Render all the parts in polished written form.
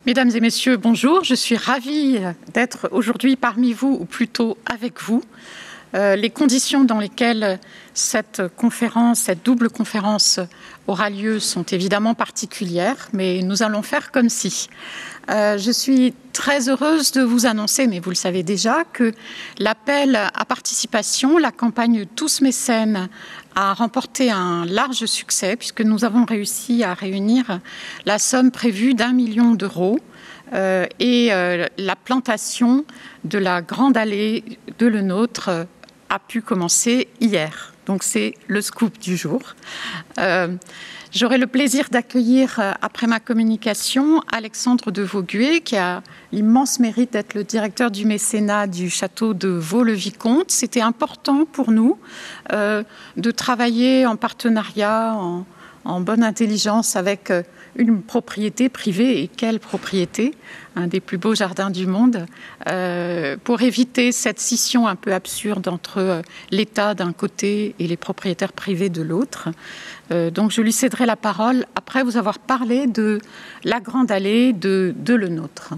Mesdames et messieurs, bonjour. Je suis ravie d'être aujourd'hui parmi vous, ou plutôt avec vous. Les conditions dans lesquelles cette double conférence aura lieu sont évidemment particulières, mais nous allons faire comme si. Je suis très heureuse de vous annoncer, mais vous le savez déjà, que l'appel à participation, la campagne Tous Mécènes, a remporté un large succès puisque nous avons réussi à réunir la somme prévue d'1 million d'euros et la plantation de la grande allée de Le Nôtre a pu commencer hier. Donc c'est le scoop du jour. J'aurai le plaisir d'accueillir, après ma communication, Alexandre de Vaugué, qui a l'immense mérite d'être le directeur du mécénat du château de Vaux-le-Vicomte. C'était important pour nous de travailler en partenariat, en bonne intelligence avec une propriété privée, et quelle propriété, un des plus beaux jardins du monde, pour éviter cette scission un peu absurde entre l'État d'un côté et les propriétaires privés de l'autre. Donc je lui céderai la parole après vous avoir parlé de la grande allée de Le Nôtre.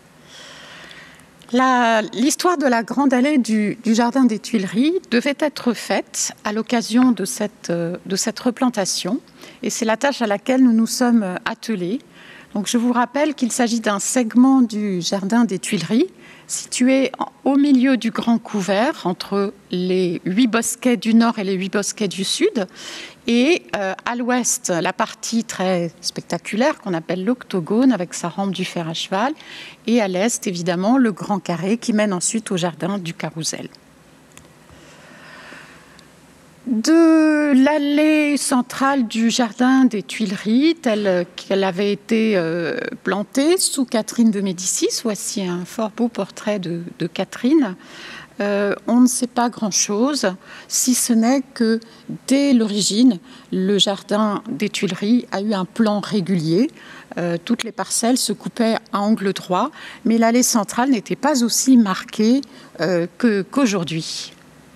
L'histoire de la grande allée du jardin des Tuileries devait être faite à l'occasion de cette replantation, et c'est la tâche à laquelle nous nous sommes attelés. Donc je vous rappelle qu'il s'agit d'un segment du jardin des Tuileries situé au milieu du grand couvert entre les 8 bosquets du nord et les 8 bosquets du sud, et à l'ouest la partie très spectaculaire qu'on appelle l'octogone avec sa rampe du fer à cheval, et à l'est évidemment le grand carré qui mène ensuite au jardin du Carrousel. De l'allée centrale du jardin des Tuileries, telle qu'elle avait été plantée sous Catherine de Médicis, voici un fort beau portrait de Catherine. On ne sait pas grand-chose, si ce n'est que dès l'origine, le jardin des Tuileries a eu un plan régulier. Toutes les parcelles se coupaient à angle droit, mais l'allée centrale n'était pas aussi marquée qu'aujourd'hui.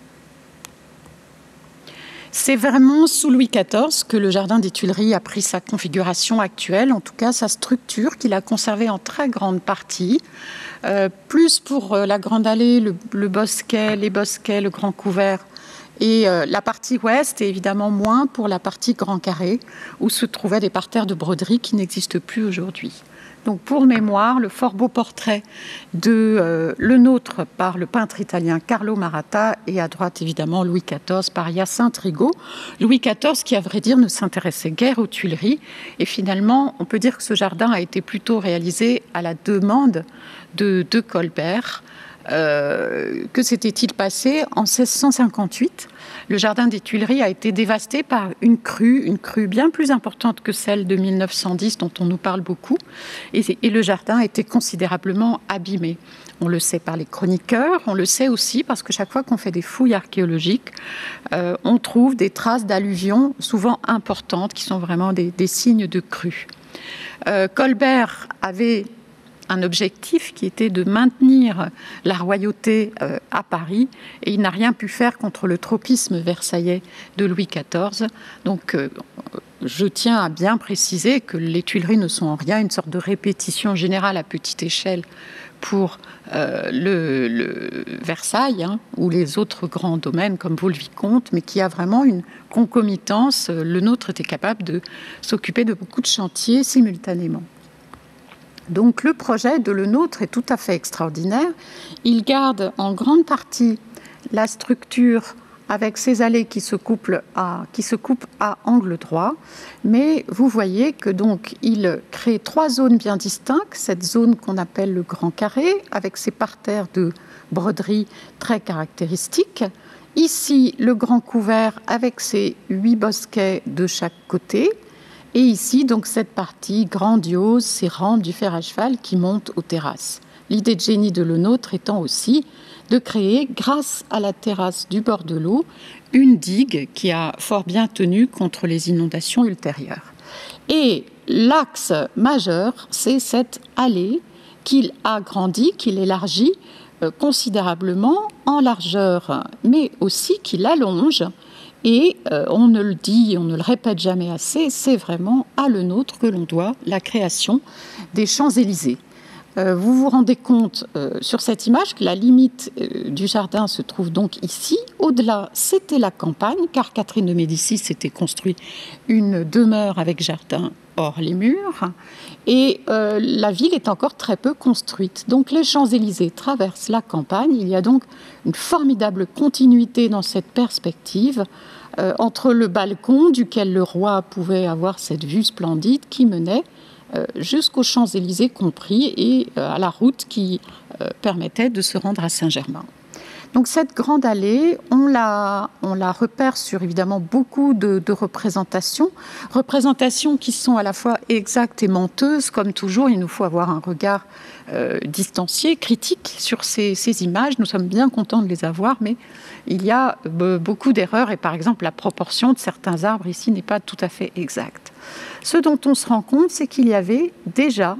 C'est vraiment sous Louis XIV que le jardin des Tuileries a pris sa configuration actuelle, en tout cas sa structure qu'il a conservée en très grande partie, plus pour la grande allée, le bosquet, les bosquets, le grand couvert et la partie ouest, et évidemment moins pour la partie grand carré, où se trouvaient des parterres de broderie qui n'existent plus aujourd'hui. Donc pour mémoire, le fort beau portrait de Le Nôtre par le peintre italien Carlo Maratta, et à droite évidemment Louis XIV par Hyacinthe Rigaud. Louis XIV qui, à vrai dire, ne s'intéressait guère aux Tuileries, et finalement on peut dire que ce jardin a été plutôt réalisé à la demande de Colbert. Que s'était-il passé en 1658? Le jardin des Tuileries a été dévasté par une crue bien plus importante que celle de 1910 dont on nous parle beaucoup, et le jardin a été considérablement abîmé. On le sait par les chroniqueurs, on le sait aussi parce que chaque fois qu'on fait des fouilles archéologiques, on trouve des traces d'alluvions souvent importantes qui sont vraiment des signes de crue. Colbert avait un objectif qui était de maintenir la royauté à Paris, et il n'a rien pu faire contre le tropisme versaillais de Louis XIV. Donc je tiens à bien préciser que les Tuileries ne sont en rien une sorte de répétition générale à petite échelle pour le Versailles, ou les autres grands domaines comme Vaux-le-Vicomte, mais qui a vraiment une concomitance. Le Nôtre était capable de s'occuper de beaucoup de chantiers simultanément. Donc le projet de Le Nôtre est tout à fait extraordinaire. Il garde en grande partie la structure avec ses allées qui se coupent à angle droit, mais vous voyez que donc il crée 3 zones bien distinctes. Cette zone qu'on appelle le grand carré, avec ses parterres de broderie très caractéristiques. Ici, le grand couvert avec ses 8 bosquets de chaque côté. Et ici, donc, cette partie grandiose, ces rampes du fer à cheval qui montent aux terrasses. L'idée de génie de Le Nôtre étant aussi de créer, grâce à la terrasse du bord de l'eau, une digue qui a fort bien tenu contre les inondations ultérieures. Et l'axe majeur, c'est cette allée qu'il agrandit, qu'il élargit considérablement en largeur, mais aussi qu'il allonge, Et on ne le dit, on ne le répète jamais assez, c'est vraiment à Le Nôtre que l'on doit la création des Champs-Élysées. Vous vous rendez compte sur cette image que la limite du jardin se trouve donc ici. Au-delà, c'était la campagne, car Catherine de Médicis s'était construit une demeure avec jardin hors les murs. Et la ville est encore très peu construite. Donc les Champs-Élysées traversent la campagne. Il y a donc une formidable continuité dans cette perspective entre le balcon duquel le roi pouvait avoir cette vue splendide qui menait jusqu'aux Champs-Élysées compris et à la route qui permettait de se rendre à Saint-Germain. Donc cette grande allée, on la repère sur évidemment beaucoup de représentations qui sont à la fois exactes et menteuses. Comme toujours, il nous faut avoir un regard distancié, critique sur ces images. Nous sommes bien contents de les avoir, mais il y a beaucoup d'erreurs et par exemple la proportion de certains arbres ici n'est pas tout à fait exacte. Ce dont on se rend compte, c'est qu'il y avait déjà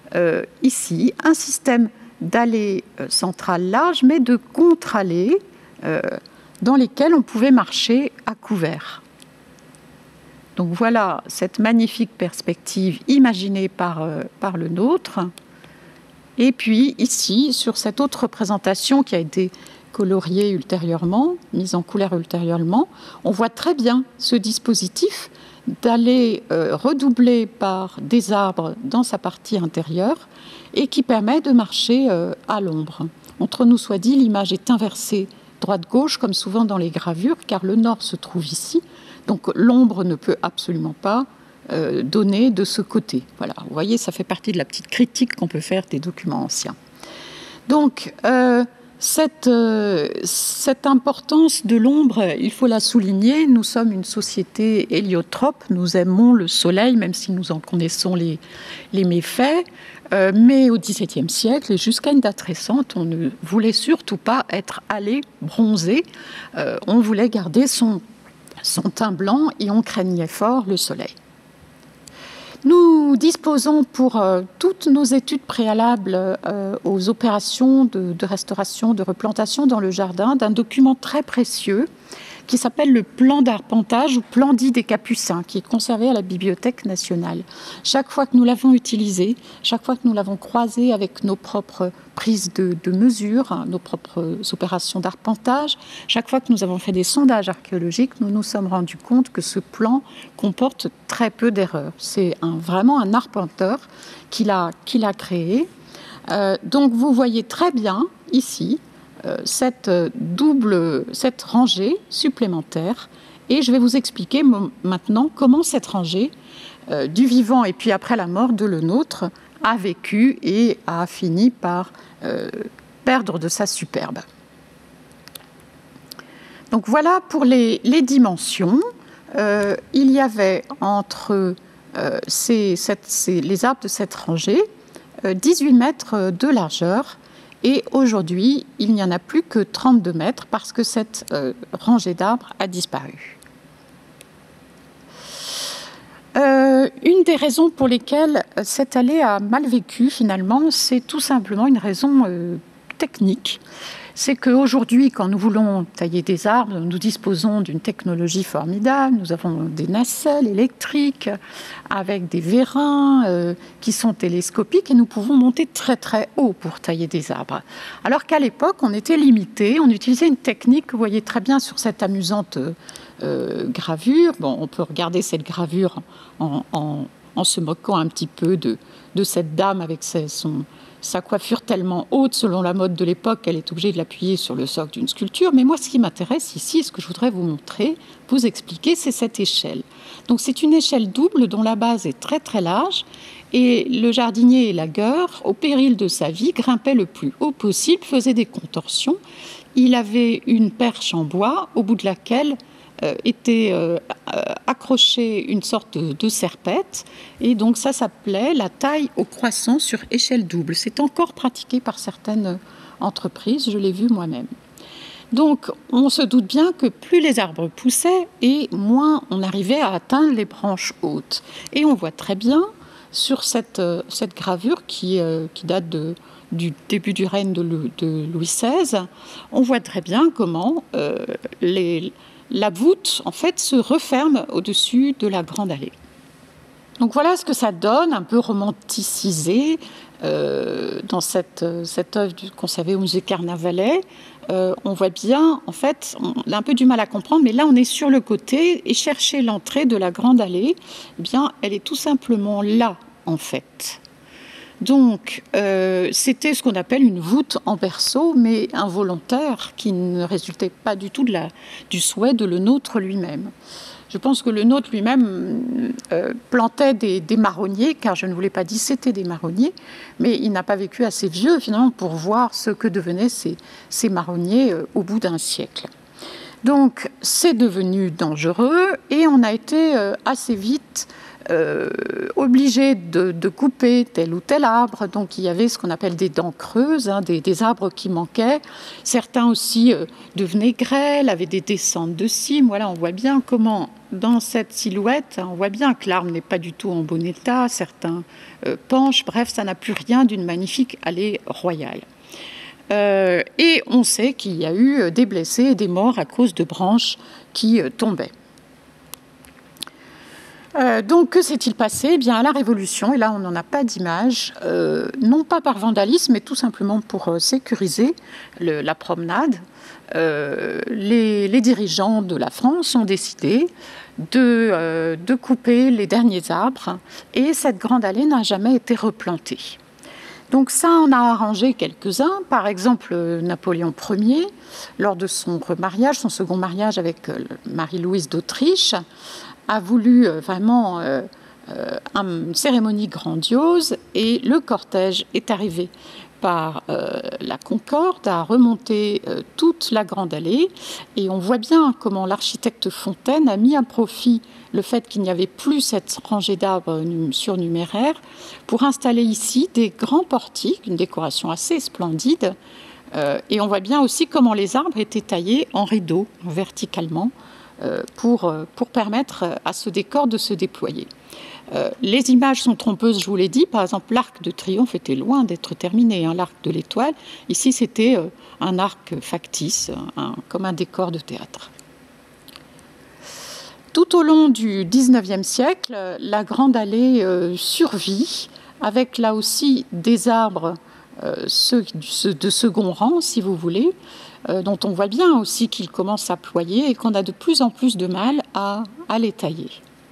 ici un système d'allées centrales larges, mais de contre-allées dans lesquelles on pouvait marcher à couvert. Donc voilà cette magnifique perspective imaginée par Le Nôtre. Et puis ici, sur cette autre représentation qui a été coloriée ultérieurement, mise en couleur ultérieurement, on voit très bien ce dispositif d'allées redoublées par des arbres dans sa partie intérieure et qui permet de marcher à l'ombre. Entre nous soit dit, l'image est inversée droite-gauche, comme souvent dans les gravures, car le nord se trouve ici, donc l'ombre ne peut absolument pas donner de ce côté. Voilà, vous voyez, ça fait partie de la petite critique qu'on peut faire des documents anciens. Donc, cette importance de l'ombre, il faut la souligner. Nous sommes une société héliotrope, nous aimons le soleil, même si nous en connaissons les méfaits. Mais au XVIIe siècle, et jusqu'à une date récente, on ne voulait surtout pas être allé bronzer. On voulait garder son teint blanc et on craignait fort le soleil. Nous disposons pour toutes nos études préalables aux opérations de restauration, de replantation dans le jardin, d'un document très précieux qui s'appelle le plan d'arpentage ou plan dit des Capucins, qui est conservé à la Bibliothèque nationale. Chaque fois que nous l'avons utilisé, chaque fois que nous l'avons croisé avec nos propres prises de mesures, nos propres opérations d'arpentage, chaque fois que nous avons fait des sondages archéologiques, nous nous sommes rendus compte que ce plan comporte très peu d'erreurs. C'est vraiment un arpenteur qui l'a créé. Donc vous voyez très bien ici cette rangée supplémentaire. Et je vais vous expliquer maintenant comment cette rangée du vivant et puis après la mort de Le Nôtre a vécu et a fini par perdre de sa superbe. Donc voilà pour les dimensions. Il y avait entre les arbres de cette rangée 18 mètres de largeur. Et aujourd'hui, il n'y en a plus que 32 mètres parce que cette rangée d'arbres a disparu. Une des raisons pour lesquelles cette allée a mal vécu, finalement, c'est tout simplement une raison technique. C'est qu'aujourd'hui, quand nous voulons tailler des arbres, nous disposons d'une technologie formidable. Nous avons des nacelles électriques avec des vérins qui sont télescopiques et nous pouvons monter très très haut pour tailler des arbres. Alors qu'à l'époque, on était limité. On utilisait une technique que vous voyez très bien sur cette amusante gravure. Bon, on peut regarder cette gravure en se moquant un petit peu de cette dame avec sa coiffure tellement haute, selon la mode de l'époque, qu'elle est obligée de l'appuyer sur le socle d'une sculpture. Mais moi, ce qui m'intéresse ici, et ce que je voudrais vous montrer, vous expliquer, c'est cette échelle. Donc c'est une échelle double dont la base est très très large et le jardinier élagueur, au péril de sa vie, grimpait le plus haut possible, faisait des contorsions. Il avait une perche en bois au bout de laquelle était accrochée une sorte de serpette, et donc ça s'appelait la taille au croissant sur échelle double. C'est encore pratiqué par certaines entreprises, je l'ai vu moi-même. Donc on se doute bien que plus les arbres poussaient et moins on arrivait à atteindre les branches hautes. Et on voit très bien sur cette gravure qui date du début du règne de Louis XVI, on voit très bien comment la voûte, en fait, se referme au-dessus de la grande allée. Donc voilà ce que ça donne, un peu romanticisé, dans cette œuvre conservée au musée Carnavalet. On voit bien, en fait, on a un peu du mal à comprendre, mais là on est sur le côté et chercher l'entrée de la grande allée, eh bien, elle est tout simplement là, en fait. Donc, c'était ce qu'on appelle une voûte en berceau, mais involontaire, qui ne résultait pas du tout du souhait de Lenôtre lui-même. Je pense que Lenôtre lui-même plantait des marronniers, car je ne vous l'ai pas dit, c'était des marronniers, mais il n'a pas vécu assez vieux finalement pour voir ce que devenaient ces marronniers au bout d'un siècle. Donc c'est devenu dangereux et on a été assez vite obligé de couper tel ou tel arbre. Donc il y avait ce qu'on appelle des dents creuses, hein, des arbres qui manquaient. Certains aussi devenaient grêles, avaient des descentes de cimes. Voilà, on voit bien comment dans cette silhouette, on voit bien que l'arbre n'est pas du tout en bon état. Certains penchent, bref, ça n'a plus rien d'une magnifique allée royale. Et on sait qu'il y a eu des blessés et des morts à cause de branches qui tombaient. Donc, que s'est-il passé ? Eh bien, à la Révolution, et là on n'en a pas d'image, non pas par vandalisme, mais tout simplement pour sécuriser la promenade, les dirigeants de la France ont décidé de couper les derniers arbres et cette grande allée n'a jamais été replantée. Donc ça, on a arrangé quelques-uns. Par exemple, Napoléon Ier, lors de son remariage, son second mariage avec Marie-Louise d'Autriche, a voulu vraiment une cérémonie grandiose et le cortège est arrivé par la Concorde, a remonté toute la grande allée et on voit bien comment l'architecte Fontaine a mis à profit le fait qu'il n'y avait plus cette rangée d'arbres surnuméraires pour installer ici des grands portiques, une décoration assez splendide. Et on voit bien aussi comment les arbres étaient taillés en rideaux, verticalement, pour permettre à ce décor de se déployer. Les images sont trompeuses, je vous l'ai dit. Par exemple, l'arc de triomphe était loin d'être terminé, hein, l'arc de l'Étoile. Ici, c'était un arc factice, comme un décor de théâtre. Tout au long du XIXe siècle, la grande allée survit, avec là aussi des arbres ceux de second rang, si vous voulez, dont on voit bien aussi qu'ils commencent à ployer et qu'on a de plus en plus de mal à les tailler.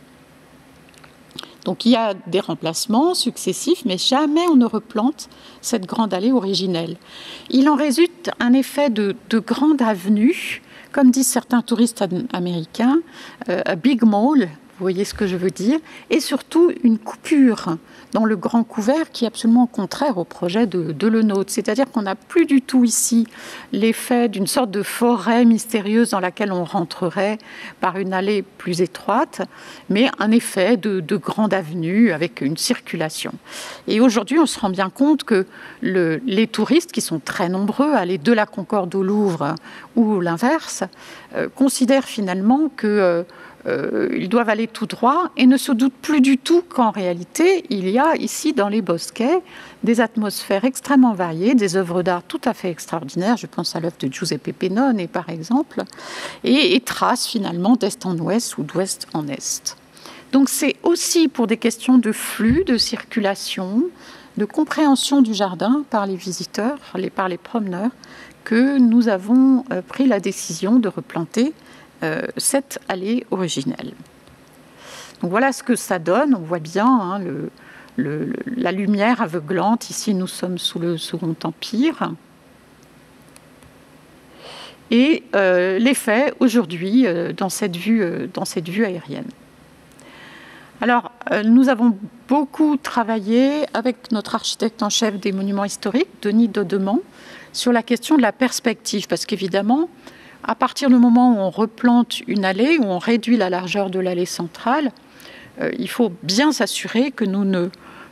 Donc il y a des remplacements successifs, mais jamais on ne replante cette grande allée originelle. Il en résulte un effet de grande avenue, comme disent certains touristes américains, a big mall, vous voyez ce que je veux dire, et surtout une coupure dans le grand couvert qui est absolument contraire au projet de Lenôtre. C'est-à-dire qu'on n'a plus du tout ici l'effet d'une sorte de forêt mystérieuse dans laquelle on rentrerait par une allée plus étroite, mais un effet de grande avenue avec une circulation. Et aujourd'hui, on se rend bien compte que les touristes, qui sont très nombreux, aller de la Concorde au Louvre ou l'inverse, considèrent finalement que ils doivent aller tout droit et ne se doutent plus du tout qu'en réalité, il y a ici dans les bosquets des atmosphères extrêmement variées, des œuvres d'art tout à fait extraordinaires. Je pense à l'œuvre de Giuseppe Pennone, par exemple, et traces finalement d'est en ouest ou d'ouest en est. Donc c'est aussi pour des questions de flux, de circulation, de compréhension du jardin par les visiteurs, par les promeneurs, que nous avons pris la décision de replanter cette allée originelle. Donc voilà ce que ça donne. On voit bien hein, la lumière aveuglante. Ici, nous sommes sous le Second Empire. Et l'effet aujourd'hui dans cette vue aérienne. Alors, nous avons beaucoup travaillé avec notre architecte en chef des monuments historiques, Denis Dodemand, sur la question de la perspective. Parce qu'évidemment, à partir du moment où on replante une allée, où on réduit la largeur de l'allée centrale, il faut bien s'assurer que nous ne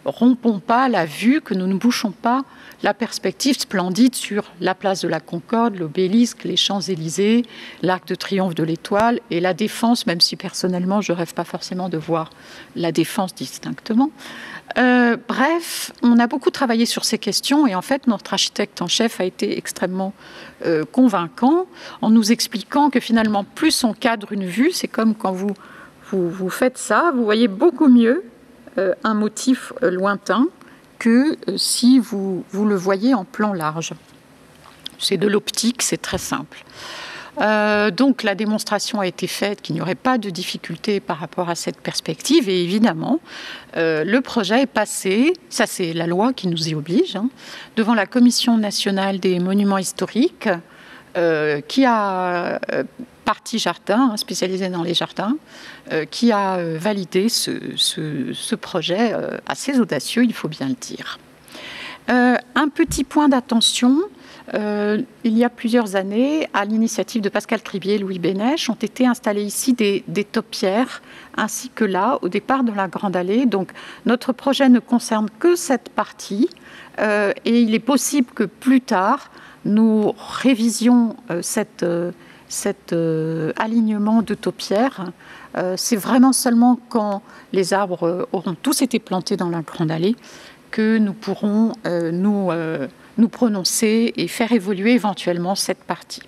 rompons pas la vue, que nous ne bouchons pas la perspective splendide sur la place de la Concorde, l'Obélisque, les Champs-Élysées, l'Arc de Triomphe de l'Étoile et la Défense, même si personnellement je ne rêve pas forcément de voir la Défense distinctement. Bref, on a beaucoup travaillé sur ces questions et en fait notre architecte en chef a été extrêmement convaincant en nous expliquant que finalement plus on cadre une vue, c'est comme quand vous faites ça, vous voyez beaucoup mieux un motif lointain que si vous le voyez en plan large. C'est de l'optique, c'est très simple. Donc la démonstration a été faite qu'il n'y aurait pas de difficulté par rapport à cette perspective et évidemment le projet est passé, ça c'est la loi qui nous y oblige, devant la Commission nationale des monuments historiques qui a partie jardin, spécialisée dans les jardins, qui a validé ce projet assez audacieux, il faut bien le dire. Un petit point d'attention, il y a plusieurs années, à l'initiative de Pascal Tribier et Louis Bénèche, ont été installées ici des taupières, ainsi que là, au départ de la Grande Allée. Donc, notre projet ne concerne que cette partie, et il est possible que plus tard, nous révisions cet alignement de taupières. C'est vraiment seulement quand les arbres auront tous été plantés dans la Grande Allée que nous pourrons nous prononcer et faire évoluer éventuellement cette partie.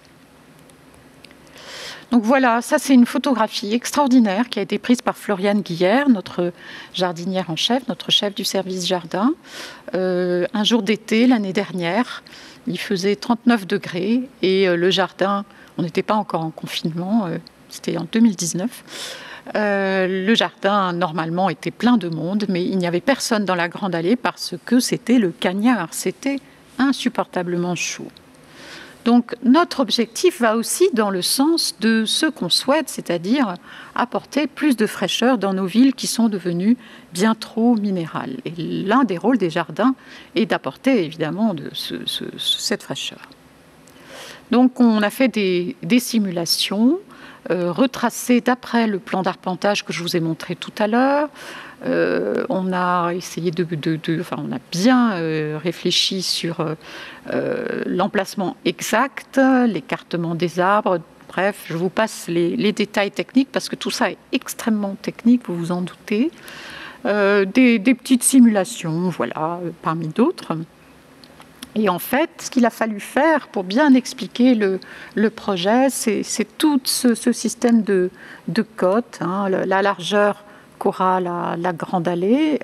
Donc voilà, ça c'est une photographie extraordinaire qui a été prise par Floriane Guillère, notre jardinière en chef, notre chef du service jardin, un jour d'été l'année dernière. Il faisait 39 degrés et le jardin, on n'était pas encore en confinement, c'était en 2019. Le jardin, normalement, était plein de monde, mais il n'y avait personne dans la Grande Allée parce que c'était le cagnard, c'était insupportablement chaud. Donc, notre objectif va aussi dans le sens de ce qu'on souhaite, c'est-à-dire apporter plus de fraîcheur dans nos villes qui sont devenues bien trop minérales. Et l'un des rôles des jardins est d'apporter évidemment cette fraîcheur. Donc, on a fait des simulations retracées d'après le plan d'arpentage que je vous ai montré tout à l'heure. On a essayé on a bien réfléchi sur l'emplacement exact, l'écartement des arbres. Bref, je vous passe les détails techniques parce que tout ça est extrêmement technique, vous vous en doutez. Des petites simulations, voilà, parmi d'autres. Et en fait, ce qu'il a fallu faire pour bien expliquer le projet, c'est tout ce système de cotes, la largeur qu'aura la Grande Allée,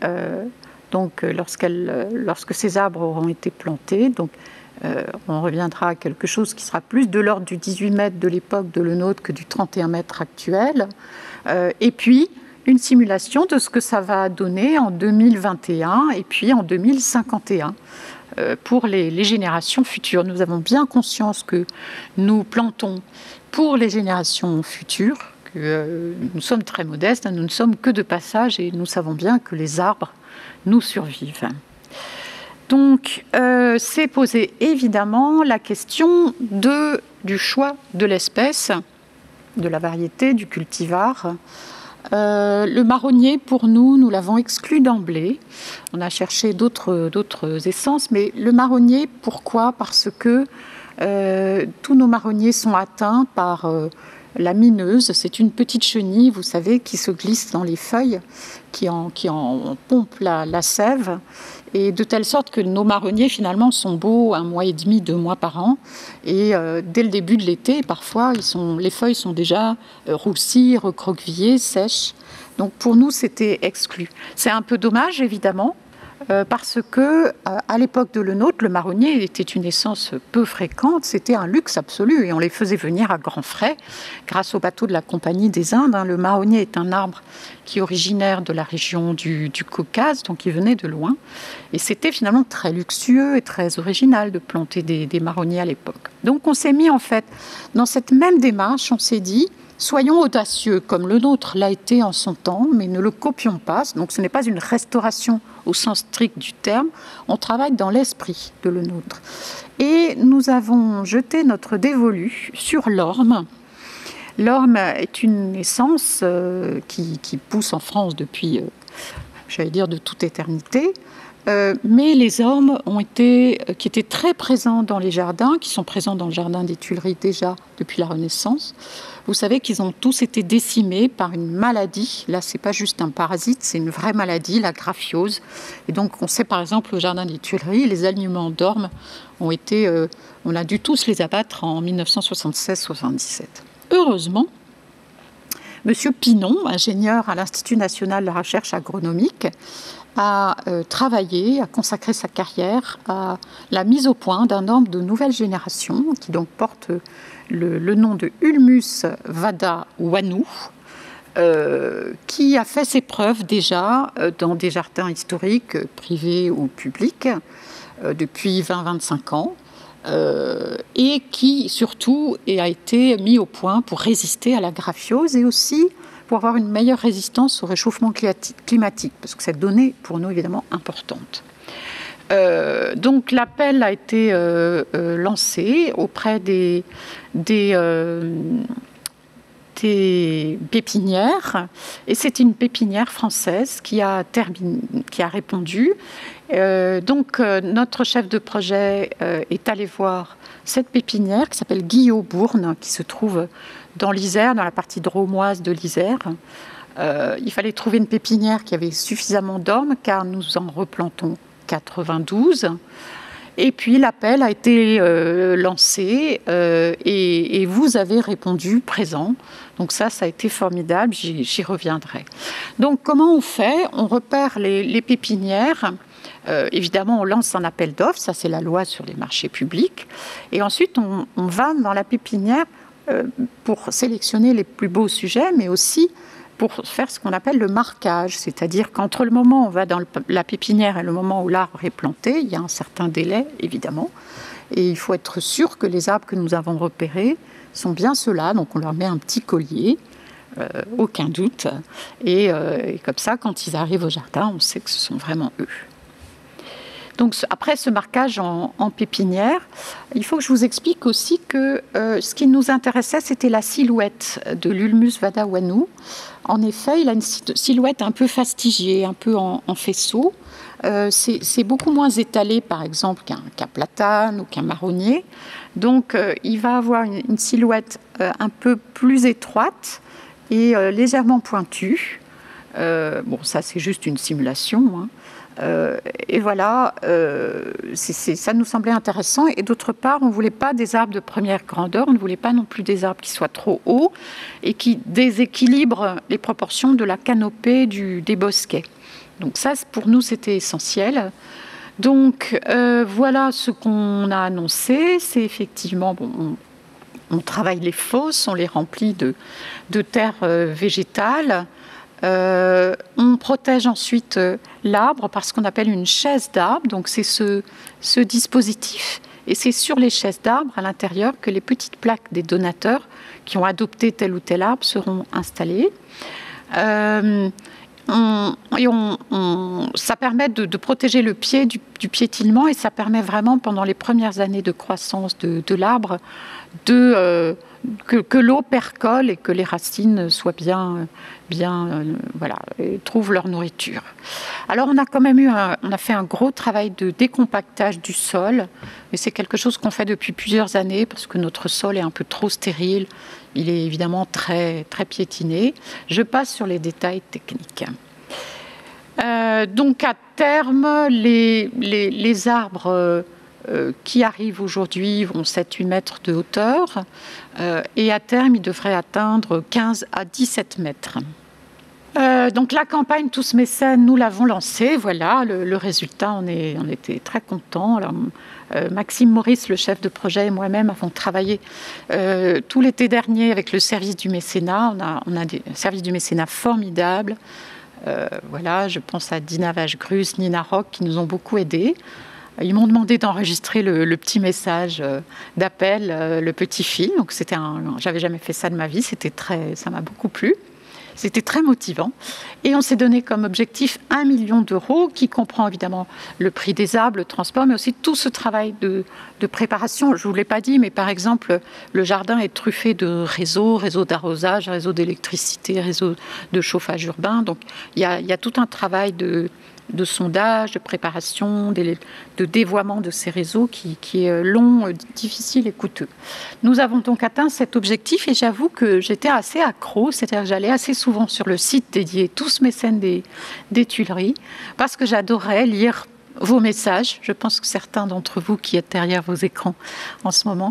lorsque ces arbres auront été plantés. Donc, on reviendra à quelque chose qui sera plus de l'ordre du 18 mètres de l'époque de Le Nôtre que du 31 mètres actuel. Et puis, une simulation de ce que ça va donner en 2021 et puis en 2051 pour les générations futures. Nous avons bien conscience que nous plantons pour les générations futures, nous sommes très modestes, nous ne sommes que de passage et nous savons bien que les arbres nous survivent. Donc, c'est posé évidemment la question du choix de l'espèce, de la variété, du cultivar. Le marronnier, pour nous l'avons exclu d'emblée. On a cherché d'autres essences, mais le marronnier, pourquoi ? Parce que tous nos marronniers sont atteints par la mineuse. C'est une petite chenille, vous savez, qui se glisse dans les feuilles, qui en pompe la sève. Et de telle sorte que nos marronniers, finalement, sont beaux 1 mois et demi, 2 mois par an. Et dès le début de l'été, parfois, les feuilles sont déjà roussies, recroquevillées, sèches. Donc pour nous, c'était exclu. C'est un peu dommage, évidemment, parce que à l'époque de Le Nôtre, le marronnier était une essence peu fréquente, c'était un luxe absolu et on les faisait venir à grands frais grâce au bateau de la Compagnie des Indes. Le marronnier est un arbre qui est originaire de la région du Caucase, donc il venait de loin. Et c'était finalement très luxueux et très original de planter des marronniers à l'époque. Donc on s'est mis en fait dans cette même démarche, on s'est dit soyons audacieux comme Le Nôtre l'a été en son temps, mais ne le copions pas. Donc ce n'est pas une restauration au sens strict du terme, on travaille dans l'esprit de Le Nôtre. Et nous avons jeté notre dévolu sur l'orme. L'orme est une essence qui pousse en France depuis j'allais dire de toute éternité. Mais les hommes qui étaient très présents dans les jardins, qui sont présents dans le jardin des Tuileries déjà depuis la Renaissance, vous savez qu'ils ont tous été décimés par une maladie. Là, c'est pas juste un parasite, c'est une vraie maladie, la graphiose. Et donc, on sait par exemple au jardin des Tuileries, les alignements d'ormes on a dû tous les abattre en 1976-77. Heureusement, Monsieur Pinon, ingénieur à l'Institut national de la recherche agronomique, a travaillé, a consacré sa carrière à la mise au point d'un orme de nouvelle génération qui donc porte le nom de Ulmus vada wanu, qui a fait ses preuves déjà dans des jardins historiques privés ou publics depuis 20-25 ans. Et qui surtout a été mis au point pour résister à la graphiose et aussi pour avoir une meilleure résistance au réchauffement climatique, parce que cette donnée pour nous évidemment importante. Donc l'appel a été lancé auprès des pépinières, et c'est une pépinière française qui a répondu. Notre chef de projet est allé voir cette pépinière qui s'appelle Guillaume-Bourne, qui se trouve dans l'Isère, dans la partie drômoise de l'Isère. Il fallait trouver une pépinière qui avait suffisamment d'ormes, car nous en replantons 92. Et puis l'appel a été lancé et vous avez répondu présent. Donc ça a été formidable, j'y reviendrai. Donc comment on fait? On repère les pépinières. Évidemment, on lance un appel d'offres, ça c'est la loi sur les marchés publics. Et ensuite, on va dans la pépinière pour sélectionner les plus beaux sujets, mais aussi pour faire ce qu'on appelle le marquage, c'est-à-dire qu'entre le moment où on va dans la pépinière et le moment où l'arbre est planté, il y a un certain délai, évidemment, et il faut être sûr que les arbres que nous avons repérés sont bien ceux-là, donc on leur met un petit collier, aucun doute, et comme ça, quand ils arrivent au jardin, on sait que ce sont vraiment eux. Donc après ce marquage en pépinière, il faut que je vous explique aussi que ce qui nous intéressait, c'était la silhouette de l'Ulmus vada wanu. En effet, il a une silhouette un peu fastigiée, un peu en faisceau. C'est beaucoup moins étalé, par exemple, qu'un platane ou qu'un marronnier. Donc il va avoir une silhouette un peu plus étroite et légèrement pointue. Bon, ça c'est juste une simulation, hein. Et voilà, ça nous semblait intéressant. Et d'autre part, on ne voulait pas des arbres de première grandeur, on ne voulait pas non plus des arbres qui soient trop hauts et qui déséquilibrent les proportions de la canopée des bosquets. Donc ça, pour nous, c'était essentiel. Donc voilà ce qu'on a annoncé. C'est effectivement, on travaille les fosses, on les remplit de terre végétale. On protège ensuite l'arbre par ce qu'on appelle une chaise d'arbre. Donc c'est ce dispositif. Et c'est sur les chaises d'arbre à l'intérieur que les petites plaques des donateurs qui ont adopté tel ou tel arbre seront installées. Ça permet de protéger le pied du piétinement et ça permet vraiment pendant les premières années de croissance de l'arbre que l'eau percole et que les racines soient bien voilà, et trouvent leur nourriture. Alors on a quand même on a fait un gros travail de décompactage du sol, mais c'est quelque chose qu'on fait depuis plusieurs années parce que notre sol est un peu trop stérile. Il est évidemment très, très piétiné. Je passe sur les détails techniques. Donc à terme, les arbres qui arrivent aujourd'hui vont 7-8 mètres de hauteur et à terme, ils devraient atteindre 15 à 17 mètres. Donc la campagne Tous Mécènes, nous l'avons lancée. Voilà, le résultat, on était très contents. Alors, Maxime Maurice, le chef de projet, et moi-même avons travaillé tout l'été dernier avec le service du mécénat. On a un service du mécénat formidable. Voilà, je pense à Dina Vache-Grus, Nina Rock, qui nous ont beaucoup aidés. Ils m'ont demandé d'enregistrer le petit message d'appel, le petit film. Donc j'avais jamais fait ça de ma vie, ça m'a beaucoup plu. C'était très motivant. Et on s'est donné comme objectif 1 million d'euros, qui comprend évidemment le prix des arbres, le transport, mais aussi tout ce travail de préparation. Je ne vous l'ai pas dit, mais par exemple, le jardin est truffé de réseaux d'arrosage, réseaux d'électricité, réseaux de chauffage urbain. Donc il y a tout un travail de sondage, de préparation, de dévoiement de ces réseaux qui est long, difficile et coûteux. Nous avons donc atteint cet objectif et j'avoue que j'étais assez accro, c'est-à-dire que j'allais assez souvent sur le site dédié Tous mécènes des Tuileries parce que j'adorais lire vos messages. Je pense que certains d'entre vous qui êtes derrière vos écrans en ce moment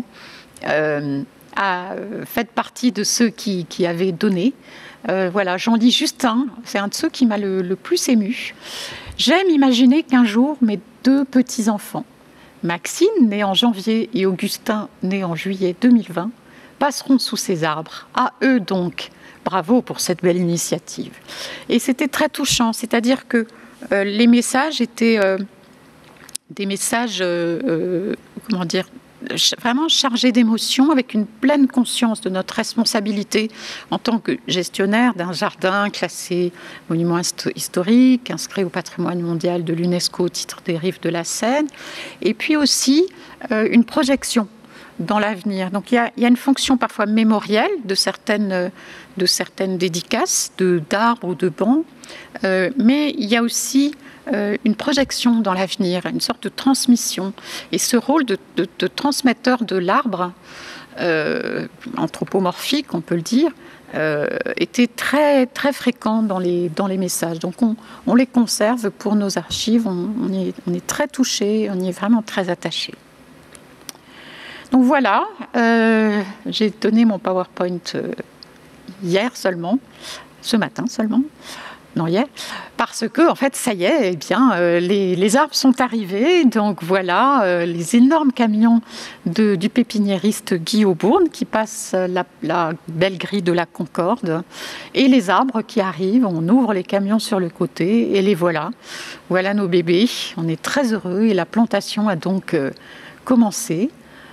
faites partie de ceux qui avaient donné. Voilà, j'en lis juste un, c'est un de ceux qui m'a le plus ému. J'aime imaginer qu'un jour, mes 2 petits-enfants, Maxime, né en janvier, et Augustin, né en juillet 2020, passeront sous ces arbres. À eux donc, bravo pour cette belle initiative. Et c'était très touchant, c'est-à-dire que les messages étaient des messages, comment dire, vraiment chargé d'émotions, avec une pleine conscience de notre responsabilité en tant que gestionnaire d'un jardin classé monument historique, inscrit au patrimoine mondial de l'UNESCO au titre des rives de la Seine, et puis aussi une projection dans l'avenir. Donc il y a une fonction parfois mémorielle de certaines dédicaces d'arbres ou de bancs, mais il y a aussi une projection dans l'avenir, une sorte de transmission. Et ce rôle de transmetteur de l'arbre, anthropomorphique, on peut le dire, était très, très fréquent dans les messages. Donc on les conserve pour nos archives, on est très touchés, on y est vraiment très attachés. Donc voilà, j'ai donné mon PowerPoint hier seulement, ce matin seulement. Non, hier, parce que, en fait, ça y est, eh bien, les arbres sont arrivés. Donc voilà, les énormes camions du pépiniériste Guy Aubourne qui passent la belle grille de la Concorde et les arbres qui arrivent. On ouvre les camions sur le côté et les voilà. Voilà nos bébés. On est très heureux et la plantation a donc commencé.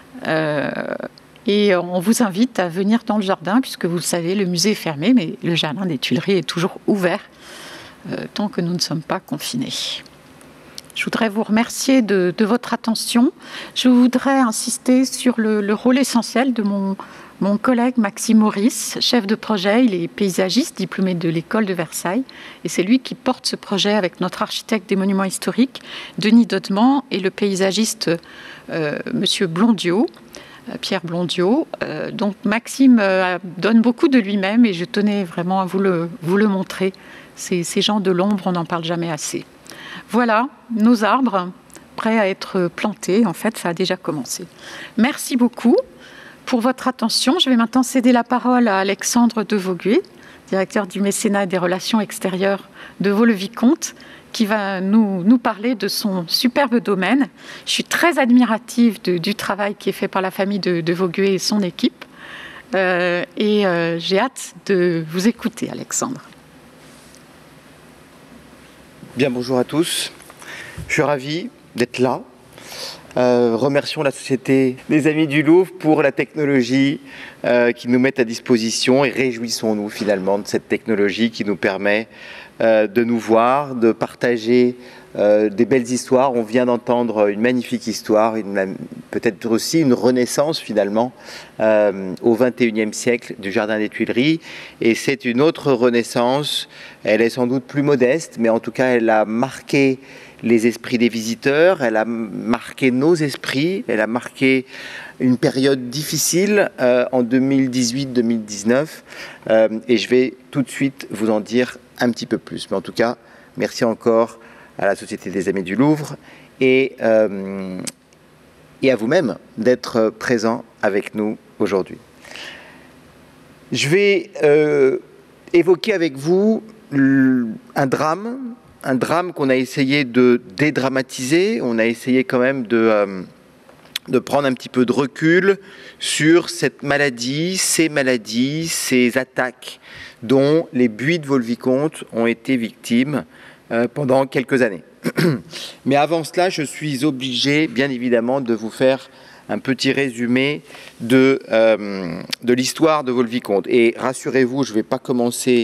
Et on vous invite à venir dans le jardin, puisque vous le savez, le musée est fermé, mais le jardin des Tuileries est toujours ouvert tant que nous ne sommes pas confinés. Je voudrais vous remercier de votre attention. Je voudrais insister sur le rôle essentiel de mon collègue Maxime Maurice, chef de projet. Il est paysagiste, diplômé de l'école de Versailles. Et c'est lui qui porte ce projet avec notre architecte des monuments historiques, Denis Dodement, et le paysagiste Monsieur Blondiot. Pierre Blondiot. Donc Maxime donne beaucoup de lui-même et je tenais vraiment à vous le montrer. Ces gens de l'ombre, on n'en parle jamais assez. Voilà, nos arbres prêts à être plantés. En fait, ça a déjà commencé. Merci beaucoup pour votre attention. Je vais maintenant céder la parole à Alexandre de Vogüé, directeur du mécénat et des relations extérieures de Vaux-le-Vicomte, qui va nous parler de son superbe domaine. Je suis très admirative du travail qui est fait par la famille de Vogüé et son équipe. J'ai hâte de vous écouter, Alexandre. Bien, bonjour à tous. Je suis ravi d'être là. Remercions la Société des Amis du Louvre pour la technologie qui nous met à disposition et réjouissons-nous finalement de cette technologie qui nous permet de nous voir, de partager des belles histoires. On vient d'entendre une magnifique histoire, peut-être aussi une renaissance finalement au XXIe siècle du Jardin des Tuileries. Et c'est une autre renaissance, elle est sans doute plus modeste, mais en tout cas elle a marqué les esprits des visiteurs, elle a marqué nos esprits, elle a marqué une période difficile en 2018-2019 et je vais tout de suite vous en dire un petit peu plus. Mais en tout cas, merci encore à la Société des Amis du Louvre et à vous-même d'être présent avec nous aujourd'hui. Je vais évoquer avec vous un drame qu'on a essayé de dédramatiser. On a essayé quand même de prendre un petit peu de recul sur cette maladie, ces attaques dont les buis de Vaux-le-Vicomte ont été victimes pendant quelques années. Mais avant cela, je suis obligé, bien évidemment, de vous faire un petit résumé de l'histoire de Vaux-le-Vicomte. Et rassurez-vous, je ne vais pas commencer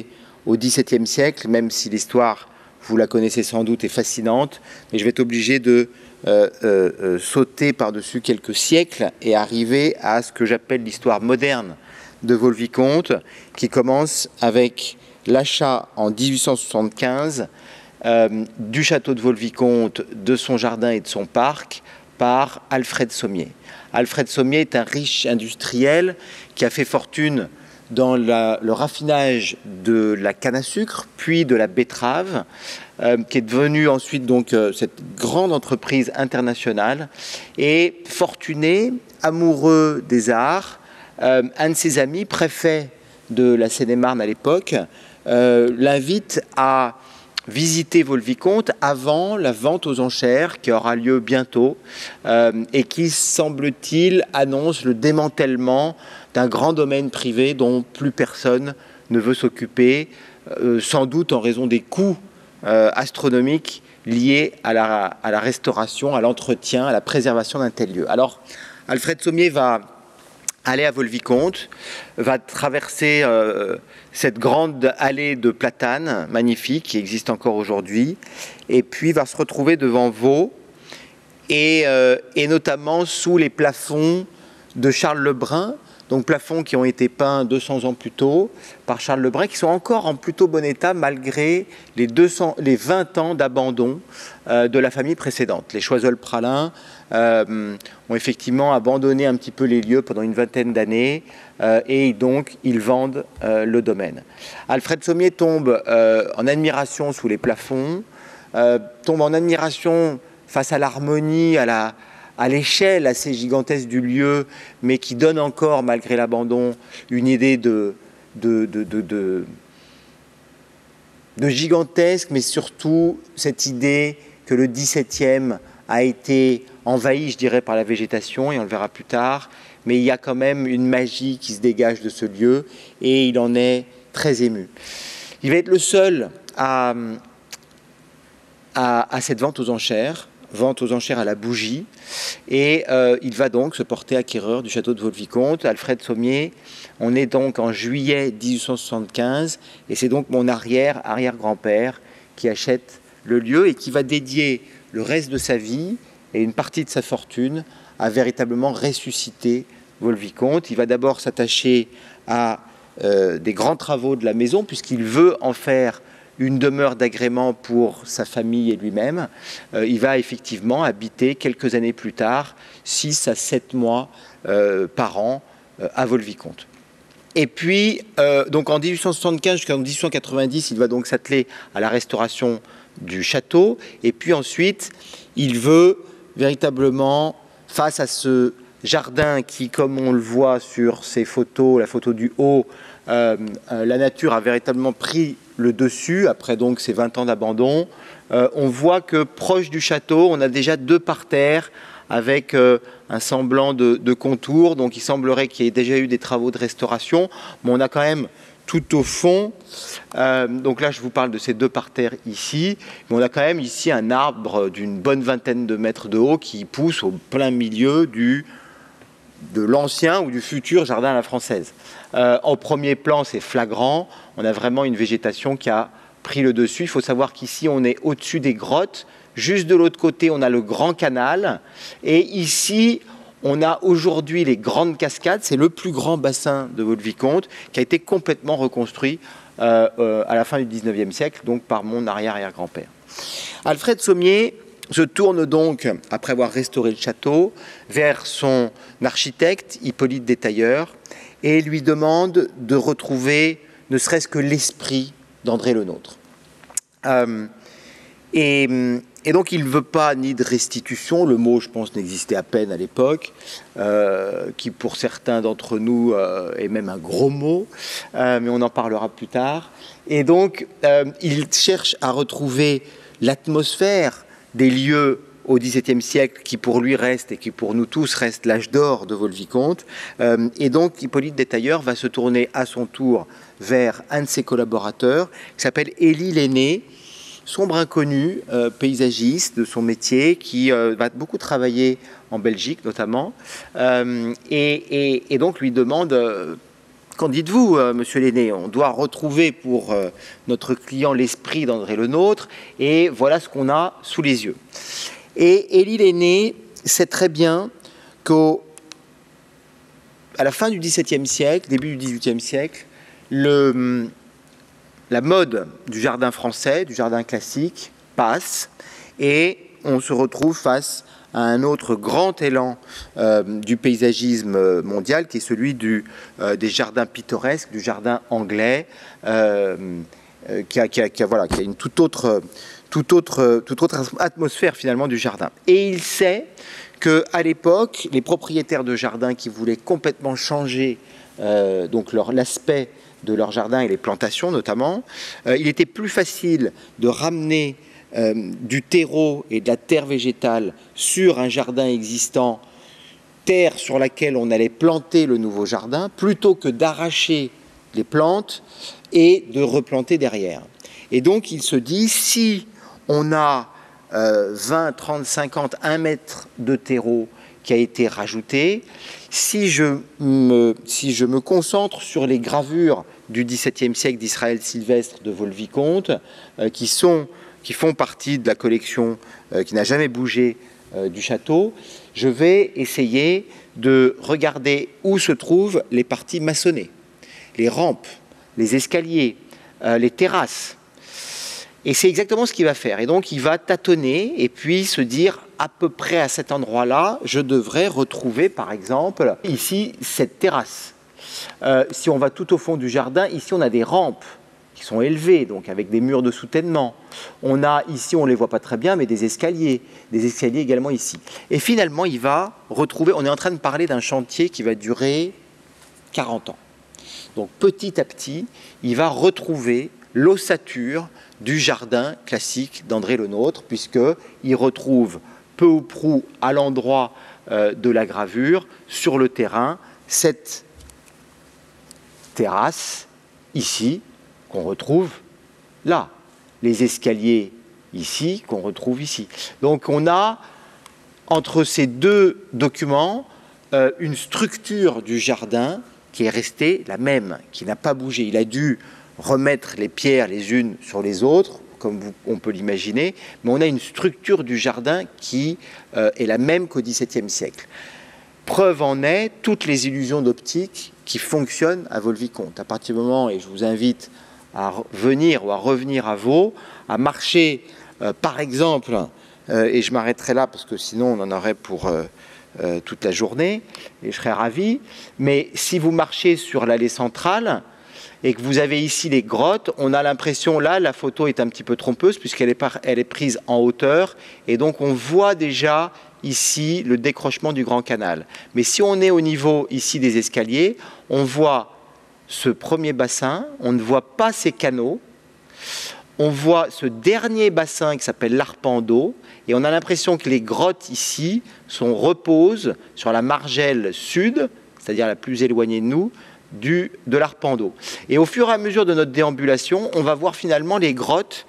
au XVIIe siècle, même si l'histoire, vous la connaissez sans doute, est fascinante, mais je vais être obligé de sauter par-dessus quelques siècles et arriver à ce que j'appelle l'histoire moderne de Vaux-le-Vicomte, qui commence avec l'achat en 1875 du château de Vaux-le-Vicomte, de son jardin et de son parc par Alfred Sommier. Alfred Sommier est un riche industriel qui a fait fortune dans le raffinage de la canne à sucre, puis de la betterave, qui est devenue ensuite donc cette grande entreprise internationale. Et fortuné, amoureux des arts, un de ses amis, préfet de la Seine-et-Marne à l'époque, l'invite à visiter Vaux-le-Vicomte avant la vente aux enchères qui aura lieu bientôt et qui, semble-t-il, annonce le démantèlement d'un grand domaine privé dont plus personne ne veut s'occuper, sans doute en raison des coûts astronomiques liés à la restauration, à l'entretien, à la préservation d'un tel lieu. Alors, Alfred Sommier va aller à Vaux-le-Vicomte, va traverser cette grande allée de platanes magnifique qui existe encore aujourd'hui, et puis va se retrouver devant Vaux, et notamment sous les plafonds de Charles Le Brun, donc plafonds qui ont été peints 200 ans plus tôt par Charles Le Brun, qui sont encore en plutôt bon état malgré les 20 ans d'abandon de la famille précédente. Les Choiseul-Pralin ont effectivement abandonné un petit peu les lieux pendant une vingtaine d'années et donc ils vendent le domaine. Alfred Sommier tombe en admiration sous les plafonds, tombe en admiration face à l'harmonie, à l'échelle assez gigantesque du lieu, mais qui donne encore, malgré l'abandon, une idée de gigantesque, mais surtout cette idée que le XVIIe a été envahi, je dirais, par la végétation, et on le verra plus tard, mais il y a quand même une magie qui se dégage de ce lieu, et il en est très ému. Il va être le seul à cette vente aux enchères à la bougie, et il va donc se porter acquéreur du château de Vaux-le-Vicomte. Alfred Sommier, on est donc en juillet 1875, et c'est donc mon arrière-grand-père qui achète le lieu et qui va dédier le reste de sa vie et une partie de sa fortune à véritablement ressusciter Vaux-le-Vicomte. Il va d'abord s'attacher à des grands travaux de la maison, puisqu'il veut en faire une demeure d'agrément pour sa famille et lui-même. Il va effectivement habiter quelques années plus tard, 6 à 7 mois par an à Vaux-le-Vicomte. Et puis, donc en 1875 jusqu'en 1890, il va donc s'atteler à la restauration du château. Et puis ensuite, il veut véritablement, face à ce jardin qui, comme on le voit sur ces photos, la photo du haut, la nature a véritablement pris le dessus, après donc ces 20 ans d'abandon. On voit que proche du château, on a déjà 2 parterres avec un semblant de contour, donc il semblerait qu'il y ait déjà eu des travaux de restauration, mais on a quand même tout au fond, donc là je vous parle de ces 2 parterres ici, mais on a quand même ici un arbre d'une bonne vingtaine de mètres de haut qui pousse au plein milieu de l'ancien ou du futur jardin à la française. En premier plan, c'est flagrant, on a vraiment une végétation qui a pris le dessus. Il faut savoir qu'ici, on est au-dessus des grottes. Juste de l'autre côté, on a le grand canal. Et ici, on a aujourd'hui les grandes cascades. C'est le plus grand bassin de Vaux-le-Vicomte qui a été complètement reconstruit à la fin du 19e siècle, donc par mon arrière-grand-père. Alfred Sommier se tourne donc, après avoir restauré le château, vers son architecte, Hippolyte Détailleur, et lui demande de retrouver ne serait-ce que l'esprit d'André Le Nôtre. Et donc il ne veut pas ni de restitution, le mot je pense n'existait à peine à l'époque, qui pour certains d'entre nous est même un gros mot, mais on en parlera plus tard. Et donc il cherche à retrouver l'atmosphère des lieux au XVIIe siècle qui pour lui reste et qui pour nous tous reste l'âge d'or de Vaux-le-Vicomte. Et donc Hippolyte Détailleur va se tourner à son tour vers un de ses collaborateurs qui s'appelle Élie Lenné, sombre inconnu, paysagiste de son métier, qui va beaucoup travailler en Belgique notamment, et donc lui demande Qu'en dites-vous, monsieur Lenné? On doit retrouver pour notre client l'esprit d'André Le Nôtre, et voilà ce qu'on a sous les yeux. Et Élie Lenné sait très bien qu'à la fin du XVIIe siècle, début du XVIIIe siècle, la mode du jardin français, du jardin classique, passe, et on se retrouve face à un autre grand élan du paysagisme mondial, qui est celui des jardins pittoresques, du jardin anglais, qui a une toute autre atmosphère finalement du jardin. Et il sait qu'à l'époque, les propriétaires de jardins qui voulaient complètement changer l'aspect de leur jardin et les plantations notamment, il était plus facile de ramener du terreau et de la terre végétale sur un jardin existant, terre sur laquelle on allait planter le nouveau jardin, plutôt que d'arracher les plantes et de replanter derrière. Et donc il se dit, si on a 20, 30, 50, 1 mètre de terreau qui a été rajouté, si je me concentre sur les gravures du XVIIe siècle d'Israël Sylvestre de Vaux-le-Vicomte, qui font partie de la collection qui n'a jamais bougé du château, je vais essayer de regarder où se trouvent les parties maçonnées, les rampes, les escaliers, les terrasses. Et c'est exactement ce qu'il va faire. Et donc il va tâtonner et puis se dire, à peu près à cet endroit-là, je devrais retrouver par exemple ici cette terrasse. Si on va tout au fond du jardin, ici on a des rampes qui sont élevées, donc avec des murs de soutènement. On a ici, on ne les voit pas très bien, mais des escaliers également ici. Et finalement, il va retrouver, on est en train de parler d'un chantier qui va durer 40 ans. Donc petit à petit, il va retrouver l'ossature du jardin classique d'André Le Nôtre, puisqu'il retrouve peu ou prou à l'endroit de la gravure, sur le terrain, cette terrasse ici, qu'on retrouve là, les escaliers ici, qu'on retrouve ici. Donc on a, entre ces deux documents, une structure du jardin qui est restée la même, qui n'a pas bougé. Il a dû remettre les pierres les unes sur les autres, comme on peut l'imaginer, mais on a une structure du jardin qui est la même qu'au XVIIe siècle. Preuve en est toutes les illusions d'optique qui fonctionnent à Vaux-le-Vicomte. À partir du moment, et je vous invite à venir ou à revenir à Vaux, à marcher, par exemple, et je m'arrêterai là parce que sinon on en aurait pour toute la journée, et je serais ravi, mais si vous marchez sur l'allée centrale, et que vous avez ici les grottes, on a l'impression, là, la photo est un petit peu trompeuse puisqu'elle est prise en hauteur, et donc on voit déjà ici le décrochement du Grand Canal. Mais si on est au niveau ici des escaliers, on voit ce premier bassin, on ne voit pas ces canaux, on voit ce dernier bassin qui s'appelle l'Arpent d'eau, et on a l'impression que les grottes ici reposent sur la margelle sud, c'est-à-dire la plus éloignée de nous, de l'Arpent d'eau. Et au fur et à mesure de notre déambulation, on va voir finalement les grottes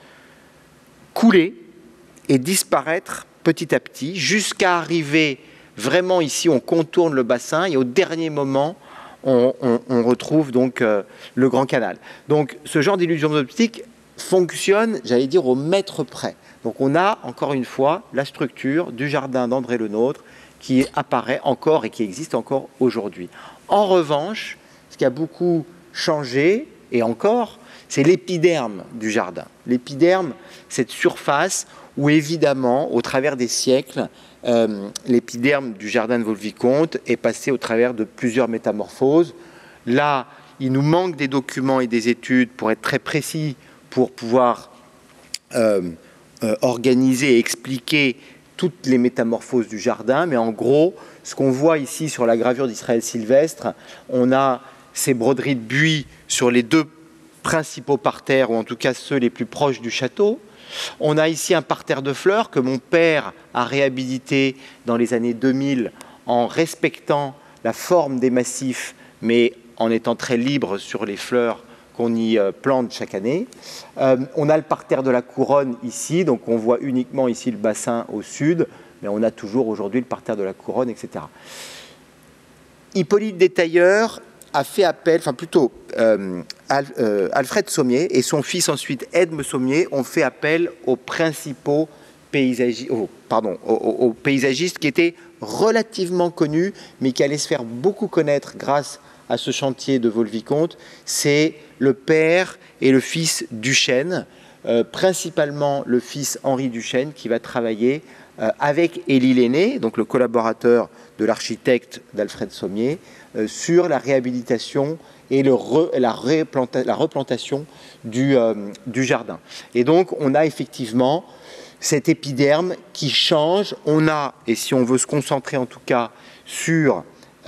couler et disparaître petit à petit, jusqu'à arriver vraiment ici, on contourne le bassin, et au dernier moment, on retrouve donc le Grand Canal. Donc ce genre d'illusion optique fonctionne, j'allais dire, au mètre près. Donc on a, encore une fois, la structure du jardin d'André Le Nôtre qui apparaît encore et qui existe encore aujourd'hui. En revanche, ce qui a beaucoup changé, et encore, c'est l'épiderme du jardin. L'épiderme, cette surface où évidemment, au travers des siècles, l'épiderme du jardin de Vaux-le-Vicomte est passé au travers de plusieurs métamorphoses. Là, il nous manque des documents et des études pour être très précis, pour pouvoir organiser et expliquer toutes les métamorphoses du jardin, mais en gros, ce qu'on voit ici sur la gravure d'Israël Sylvestre, on a ces broderies de buis sur les deux principaux parterres, ou en tout cas ceux les plus proches du château. On a ici un parterre de fleurs que mon père a réhabilité dans les années 2000 en respectant la forme des massifs, mais en étant très libre sur les fleurs qu'on y plante chaque année. On a le parterre de la Couronne ici, donc on voit uniquement ici le bassin au sud, mais on a toujours aujourd'hui le parterre de la Couronne, etc. Hippolyte Détailleur a fait appel, enfin plutôt Alfred Sommier et son fils ensuite Edme Sommier ont fait appel aux principaux paysagistes qui étaient relativement connus, mais qui allaient se faire beaucoup connaître grâce à ce chantier de Vaux-le-Vicomte. C'est le père et le fils Duchesne, principalement le fils Henri Duchesne, qui va travailler avec Élie Lenné, donc le collaborateur de l'architecte d'Alfred Sommier, sur la réhabilitation et la replantation du jardin. Et donc on a effectivement cet épiderme qui change. On a, et si on veut se concentrer en tout cas sur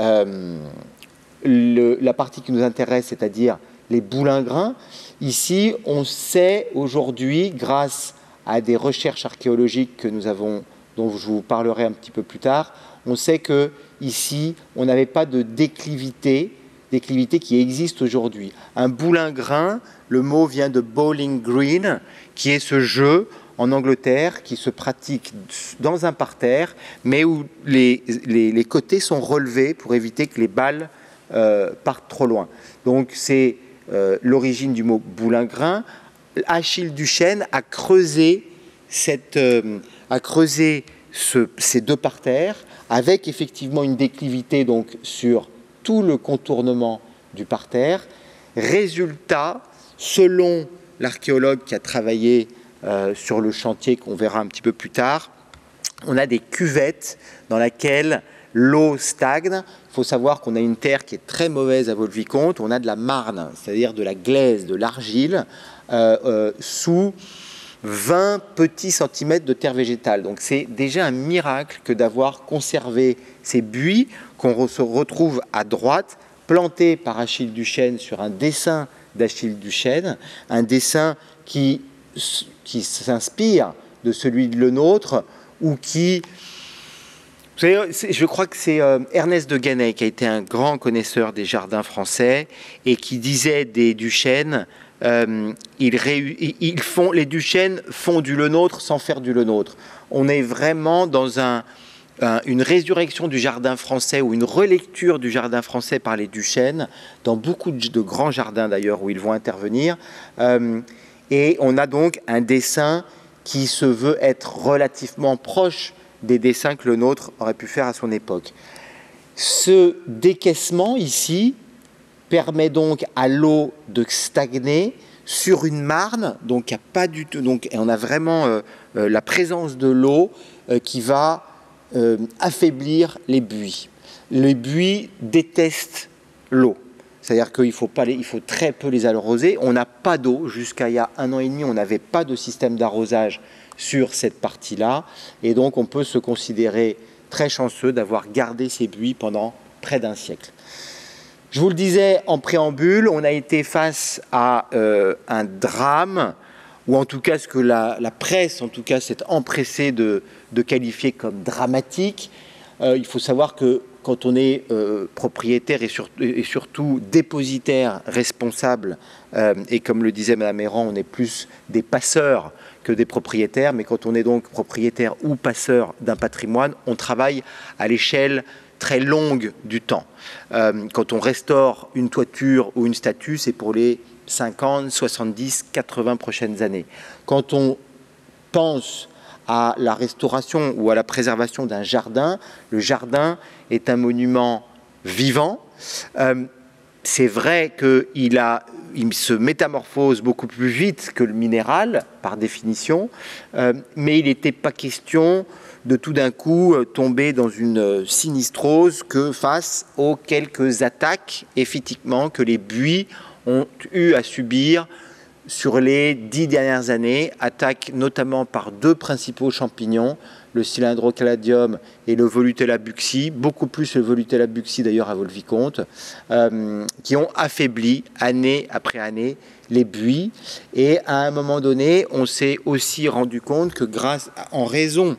la partie qui nous intéresse, c'est-à-dire les boulingrins, ici on sait aujourd'hui, grâce à des recherches archéologiques que nous avons, dont je vous parlerai un petit peu plus tard, on sait que ici on n'avait pas de déclivité qui existe aujourd'hui. Un boulingrin, le mot vient de bowling green, qui est ce jeu en Angleterre qui se pratique dans un parterre, mais où les côtés sont relevés pour éviter que les balles partent trop loin. Donc c'est l'origine du mot boulingrin. Achille Duchesne a creusé ces deux parterres avec effectivement une déclivité donc sur tout le contournement du parterre. Résultat, selon l'archéologue qui a travaillé sur le chantier qu'on verra un petit peu plus tard, on a des cuvettes dans lesquelles l'eau stagne. Il faut savoir qu'on a une terre qui est très mauvaise à Vaux-le-Vicomte. On a de la marne, c'est-à-dire de la glaise, de l'argile, sous 20 petits centimètres de terre végétale. Donc c'est déjà un miracle que d'avoir conservé ces buis qu'on se retrouve à droite, plantés par Achille Duchesne sur un dessin d'Achille Duchesne, un dessin qui s'inspire de celui de Le Nôtre, ou qui... Je crois que c'est Ernest de Ganay qui a été un grand connaisseur des jardins français et qui disait des Duchesne, les Duchesne font du Le Nôtre sans faire du Le Nôtre. On est vraiment dans une résurrection du jardin français ou une relecture du jardin français par les Duchesne, dans beaucoup de grands jardins d'ailleurs où ils vont intervenir. Et on a donc un dessin qui se veut être relativement proche des dessins que Le Nôtre aurait pu faire à son époque. Ce décaissement ici permet donc à l'eau de stagner sur une marne, donc il n'y a pas du tout, donc et on a vraiment la présence de l'eau qui va affaiblir les buis. Les buis détestent l'eau. C'est-à-dire qu'il faut très peu les arroser. On n'a pas d'eau. Jusqu'à il y a 1 an et demi, on n'avait pas de système d'arrosage sur cette partie-là. Et donc, on peut se considérer très chanceux d'avoir gardé ces buis pendant près d'1 siècle. Je vous le disais en préambule, on a été face à un drame, ou en tout cas ce que la presse s'est empressée de qualifier comme dramatique. Il faut savoir que quand on est propriétaire et surtout dépositaire responsable, et comme le disait Mme Errand, on est plus des passeurs que des propriétaires, mais quand on est donc propriétaire ou passeur d'un patrimoine, on travaille à l'échelle très longue du temps. Quand on restaure une toiture ou une statue, c'est pour les 50, 70, 80 prochaines années. Quand on pense à la restauration ou à la préservation d'un jardin, le jardin est un monument vivant. C'est vrai qu'il se métamorphose beaucoup plus vite que le minéral, par définition, mais il n'était pas question de tout d'un coup tomber dans une sinistrose que face aux quelques attaques, effectivement, que les buis ont eu à subir sur les 10 dernières années, attaques notamment par 2 principaux champignons, le Cylindrocaladium et le Volutella buxi, beaucoup plus le Volutella buxi d'ailleurs à Vaux-le-Vicomte, qui ont affaibli année après année les buis. Et à un moment donné, on s'est aussi rendu compte que en raison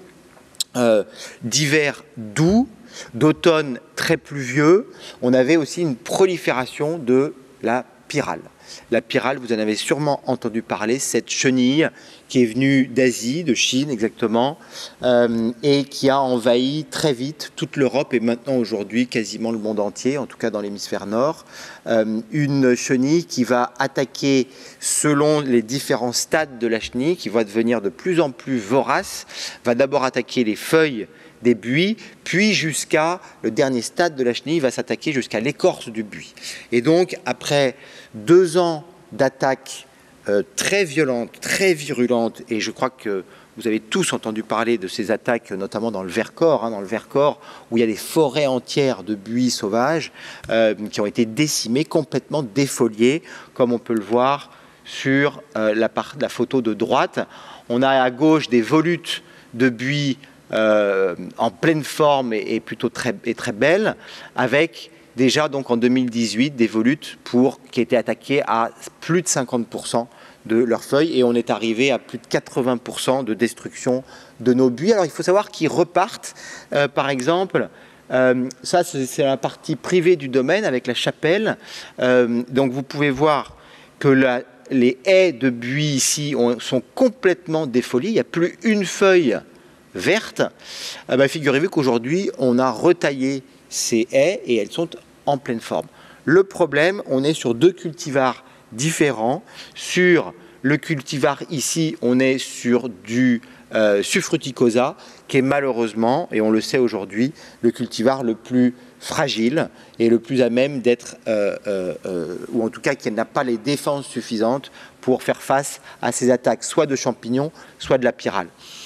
d'hivers doux, d'automne très pluvieux, on avait aussi une prolifération de la pyrale. La pyrale, vous en avez sûrement entendu parler, cette chenille qui est venue d'Asie, de Chine exactement, et qui a envahi très vite toute l'Europe et maintenant aujourd'hui quasiment le monde entier, en tout cas dans l'hémisphère nord. Une chenille qui va attaquer selon les différents stades de la chenille, qui va devenir de plus en plus vorace, va d'abord attaquer les feuilles des buis, puis jusqu'à le dernier stade de la chenille, va s'attaquer jusqu'à l'écorce du buis. Et donc, après 2 ans d'attaques très violentes, très virulentes, et je crois que vous avez tous entendu parler de ces attaques, notamment dans le Vercors, dans le Vercors, où il y a des forêts entières de buis sauvages qui ont été décimées, complètement défoliées, comme on peut le voir sur la photo de droite. On a à gauche des volutes de buis en pleine forme et plutôt très belle, avec déjà donc en 2018 des volutes qui étaient attaquées à plus de 50% de leurs feuilles, et on est arrivé à plus de 80% de destruction de nos buis. Alors il faut savoir qu'ils repartent, par exemple, ça c'est la partie privée du domaine avec la chapelle, donc vous pouvez voir que les haies de buis ici sont complètement défolies, il n'y a plus une feuille verte. Figurez-vous qu'aujourd'hui on a retaillé ces haies et elles sont en pleine forme. Le problème, on est sur 2 cultivars différents. Sur le cultivar ici, on est sur du Suffruticosa, qui est malheureusement, et on le sait aujourd'hui, le cultivar le plus fragile et le plus à même d'être, ou en tout cas qui n'a pas les défenses suffisantes pour faire face à ces attaques, soit de champignons, soit de la pyrale.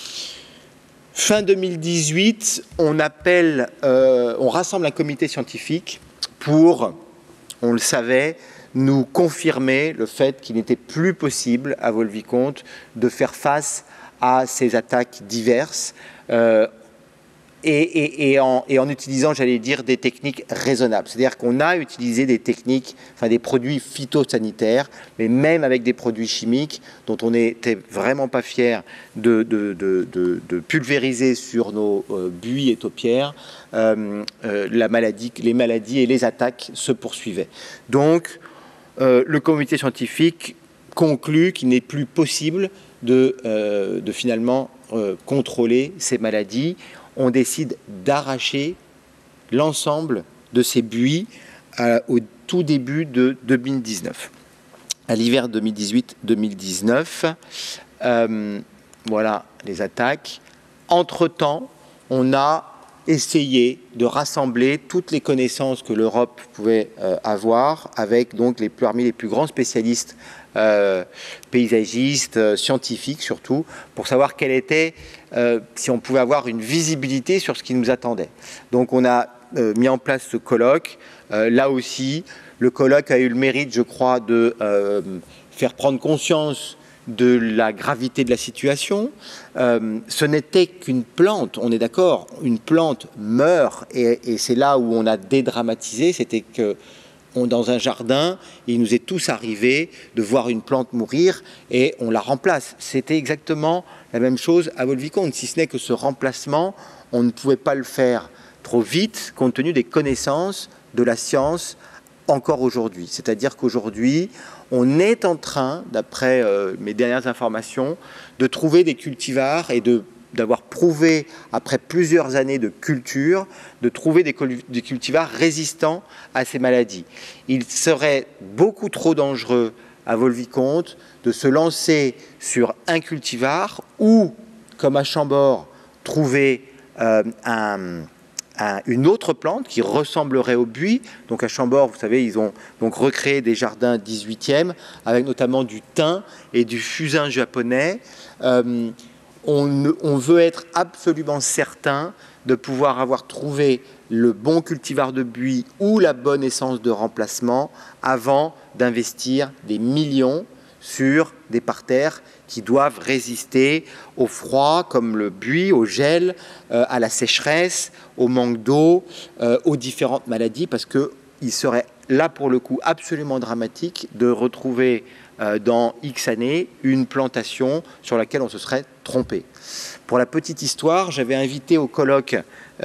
Fin 2018, on rassemble un comité scientifique pour, on le savait, nous confirmer le fait qu'il n'était plus possible à Vaux-le-Vicomte de faire face à ces attaques diverses et en utilisant, j'allais dire, des techniques raisonnables. C'est-à-dire qu'on a utilisé des techniques, des produits phytosanitaires, mais même avec des produits chimiques dont on n'était vraiment pas fiers de pulvériser sur nos buis et taupières. Les maladies et les attaques se poursuivaient. Donc, le comité scientifique conclut qu'il n'est plus possible de finalement contrôler ces maladies. On décide d'arracher l'ensemble de ces buis au tout début de 2019. À l'hiver 2018-2019, voilà les attaques. Entre-temps, on a essayé de rassembler toutes les connaissances que l'Europe pouvait avoir, avec donc parmi les plus grands spécialistes paysagistes, scientifiques surtout, pour savoir quelle était, si on pouvait avoir une visibilité sur ce qui nous attendait. Donc on a mis en place ce colloque. Là aussi, le colloque a eu le mérite, je crois, de faire prendre conscience de la gravité de la situation. Ce n'était qu'une plante, on est d'accord, une plante meurt, et c'est là où on a dédramatisé, c'était que dans un jardin, il nous est tous arrivé de voir une plante mourir et on la remplace. C'était exactement la même chose à Vaux-le-Vicomte, si ce n'est que ce remplacement, on ne pouvait pas le faire trop vite compte tenu des connaissances de la science encore aujourd'hui. C'est-à-dire qu'aujourd'hui, on est en train, d'après mes dernières informations, de trouver des cultivars et d'avoir prouvé, après plusieurs années de culture, de trouver des cultivars résistants à ces maladies. Il serait beaucoup trop dangereux à Vaux-le-Vicomte de se lancer sur un cultivar ou, comme à Chambord, trouver une autre plante qui ressemblerait au buis. Donc à Chambord, vous savez, ils ont donc recréé des jardins 18e avec notamment du thym et du fusain japonais. On veut être absolument certain de pouvoir avoir trouvé le bon cultivar de buis ou la bonne essence de remplacement avant d'investir des millions sur des parterres qui doivent résister au froid, comme le buis, au gel, à la sécheresse, au manque d'eau, aux différentes maladies, parce qu'il serait là, pour le coup, absolument dramatique de retrouver dans X années une plantation sur laquelle on se serait trompé. Pour la petite histoire, j'avais invité au colloque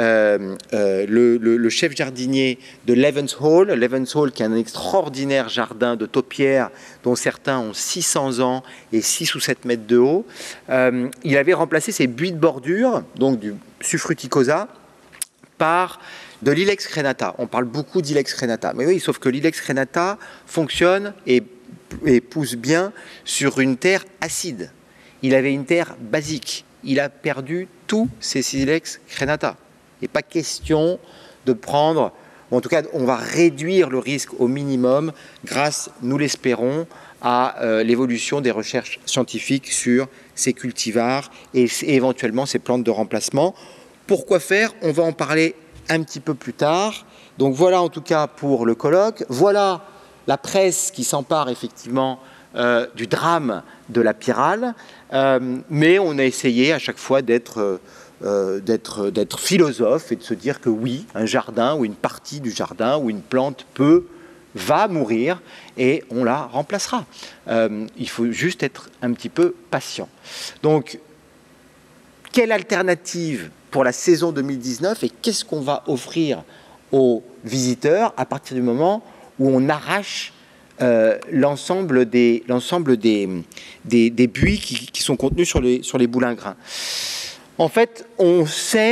le chef jardinier de Levens Hall. Levens Hall, qui est un extraordinaire jardin de taupières dont certains ont 600 ans et 6 ou 7 mètres de haut. Il avait remplacé ses buis de bordure, donc du Suffruticosa, par de l'Ilex crenata. On parle beaucoup d'Ilex crenata. Mais oui, sauf que l'Ilex crenata fonctionne et pousse bien sur une terre acide. Il avait une terre basique. Il a perdu tous ses Ilex crenata. Il n'est pas question de prendre, en tout cas, on va réduire le risque au minimum grâce, nous l'espérons, à l'évolution des recherches scientifiques sur ces cultivars et éventuellement ces plantes de remplacement. Pourquoi faire? On va en parler un petit peu plus tard. Donc voilà en tout cas pour le colloque. Voilà la presse qui s'empare effectivement du drame de la pyrale, mais on a essayé à chaque fois d'être philosophe et de se dire que oui, un jardin ou une partie du jardin ou une plante va mourir et on la remplacera. Il faut juste être un petit peu patient. Donc, quelle alternative pour la saison 2019 et qu'est-ce qu'on va offrir aux visiteurs à partir du moment où on arrache l'ensemble des buis qui sont contenus sur les boulingrins. En fait, on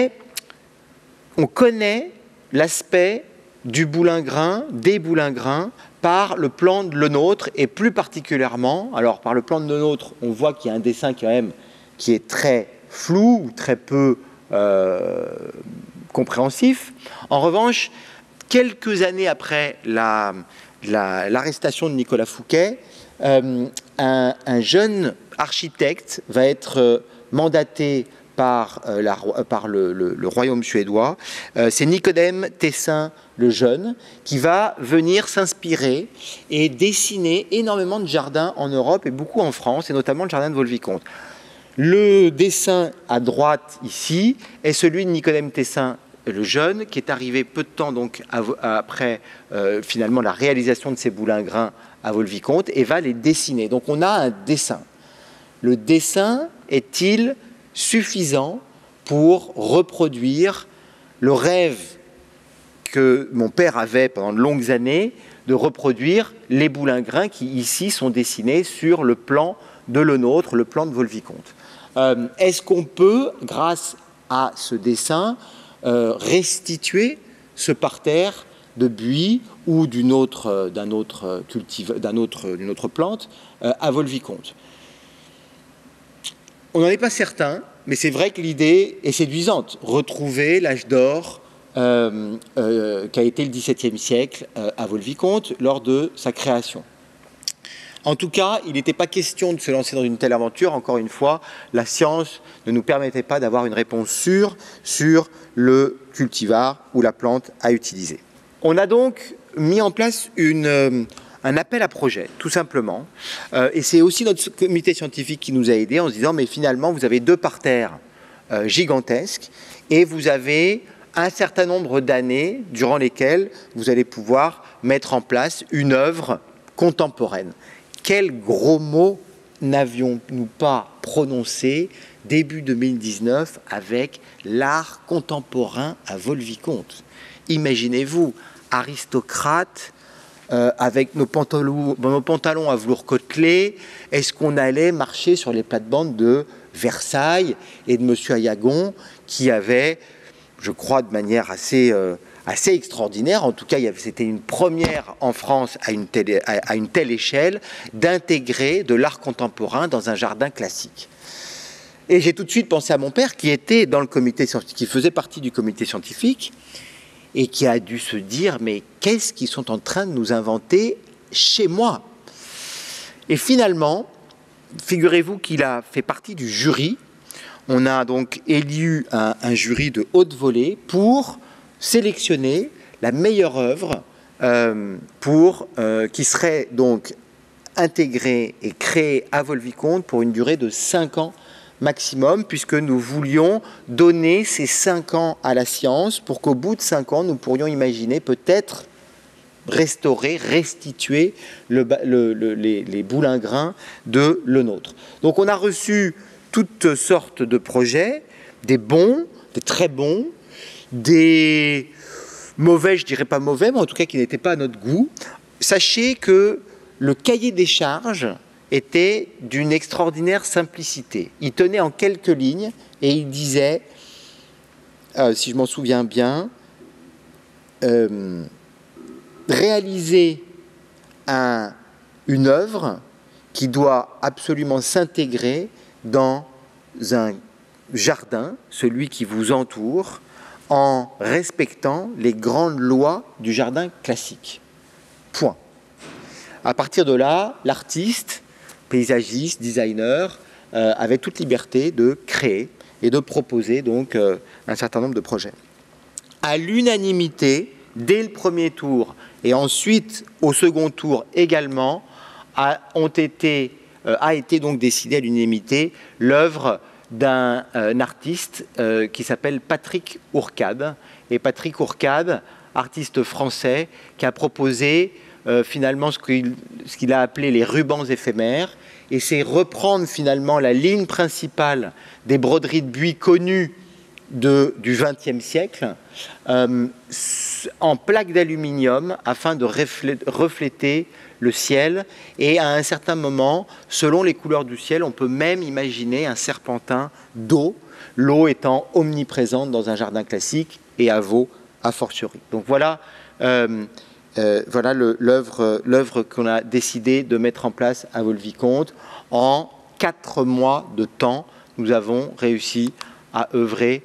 connaît l'aspect du boulingrin, des boulingrins, par le plan de Lenôtre et plus particulièrement, alors par le plan de Lenôtre, on voit qu'il y a un dessin quand même qui est très flou ou très peu compréhensif. En revanche, quelques années après l'arrestation de Nicolas Fouquet, un jeune architecte va être mandaté par le royaume suédois. C'est Nicodème Tessin le Jeune qui va venir s'inspirer et dessiner énormément de jardins en Europe et beaucoup en France, et notamment le jardin de Vaux-le-Vicomte. Le dessin à droite ici est celui de Nicodème Tessin le Jeune, qui est arrivé peu de temps donc après finalement la réalisation de ces boulingrins à Vaux-le-Vicomte et va les dessiner. Donc on a un dessin. Le dessin est-il suffisant pour reproduire le rêve que mon père avait pendant de longues années de reproduire les boulingrins qui ici sont dessinés sur le plan de Lenôtre, le plan de Vaux-le-Vicomte. Est-ce qu'on peut, grâce à ce dessin, restituer ce parterre de buis ou d'une autre plante à Vaux-le-Vicomte? On n'en est pas certain, mais c'est vrai que l'idée est séduisante. Retrouver l'âge d'or qu'a été le XVIIe siècle à Vaux-le-Vicomte lors de sa création. En tout cas, il n'était pas question de se lancer dans une telle aventure. Encore une fois, la science ne nous permettait pas d'avoir une réponse sûre sur le cultivar ou la plante à utiliser. On a donc mis en place un appel à projet, tout simplement. Et c'est aussi notre comité scientifique qui nous a aidés en se disant, mais finalement, vous avez 2 parterres gigantesques et vous avez un certain nombre d'années durant lesquelles vous allez pouvoir mettre en place une œuvre contemporaine. Quel gros mot n'avions-nous pas prononcé début 2019 avec l'art contemporain à Vaux-le-Vicomte? Imaginez-vous, aristocrate, avec nos pantalons à velours côtelé, est-ce qu'on allait marcher sur les plates-bandes de Versailles et de M. Ayagon qui avait, je crois, de manière assez extraordinaire, en tout cas c'était une première en France à une telle échelle, d'intégrer de l'art contemporain dans un jardin classique. Et j'ai tout de suite pensé à mon père qui était dans le comité scientifique, qui faisait partie du comité scientifique et qui a dû se dire mais qu'est-ce qu'ils sont en train de nous inventer chez moi? Et finalement, figurez-vous qu'il a fait partie du jury. On a donc élu un jury de haute volée pour sélectionner la meilleure œuvre qui serait donc intégrée et créée à Vaux-le-Vicomte pour une durée de 5 ans maximum, puisque nous voulions donner ces 5 ans à la science pour qu'au bout de 5 ans, nous pourrions imaginer peut-être restaurer, restituer les boulingrins de Le Nôtre. Donc on a reçu toutes sortes de projets, des bons, des très bons, des mauvais, je dirais pas mauvais, mais en tout cas qui n'étaient pas à notre goût. Sachez que le cahier des charges était d'une extraordinaire simplicité. Il tenait en quelques lignes et il disait, si je m'en souviens bien, réaliser une œuvre qui doit absolument s'intégrer dans un jardin, celui qui vous entoure, en respectant les grandes lois du jardin classique. Point. À partir de là, l'artiste, paysagiste, designer, avait toute liberté de créer et de proposer donc un certain nombre de projets. À l'unanimité, dès le premier tour et ensuite au second tour également, a été donc décidé à l'unanimité l'œuvre d'un artiste qui s'appelle Patrick Hourcade. Et Patrick Hourcade, artiste français, qui a proposé finalement ce qu'il a appelé les rubans éphémères, et c'est reprendre finalement la ligne principale des broderies de buis connues du XXe siècle en plaques d'aluminium afin de refléter le ciel. Et à un certain moment, selon les couleurs du ciel, on peut même imaginer un serpentin d'eau, l'eau étant omniprésente dans un jardin classique et à Vaud a fortiori. Donc voilà, voilà l'œuvre qu'on a décidé de mettre en place à Vaux-le-Vicomte. En 4 mois de temps, nous avons réussi à œuvrer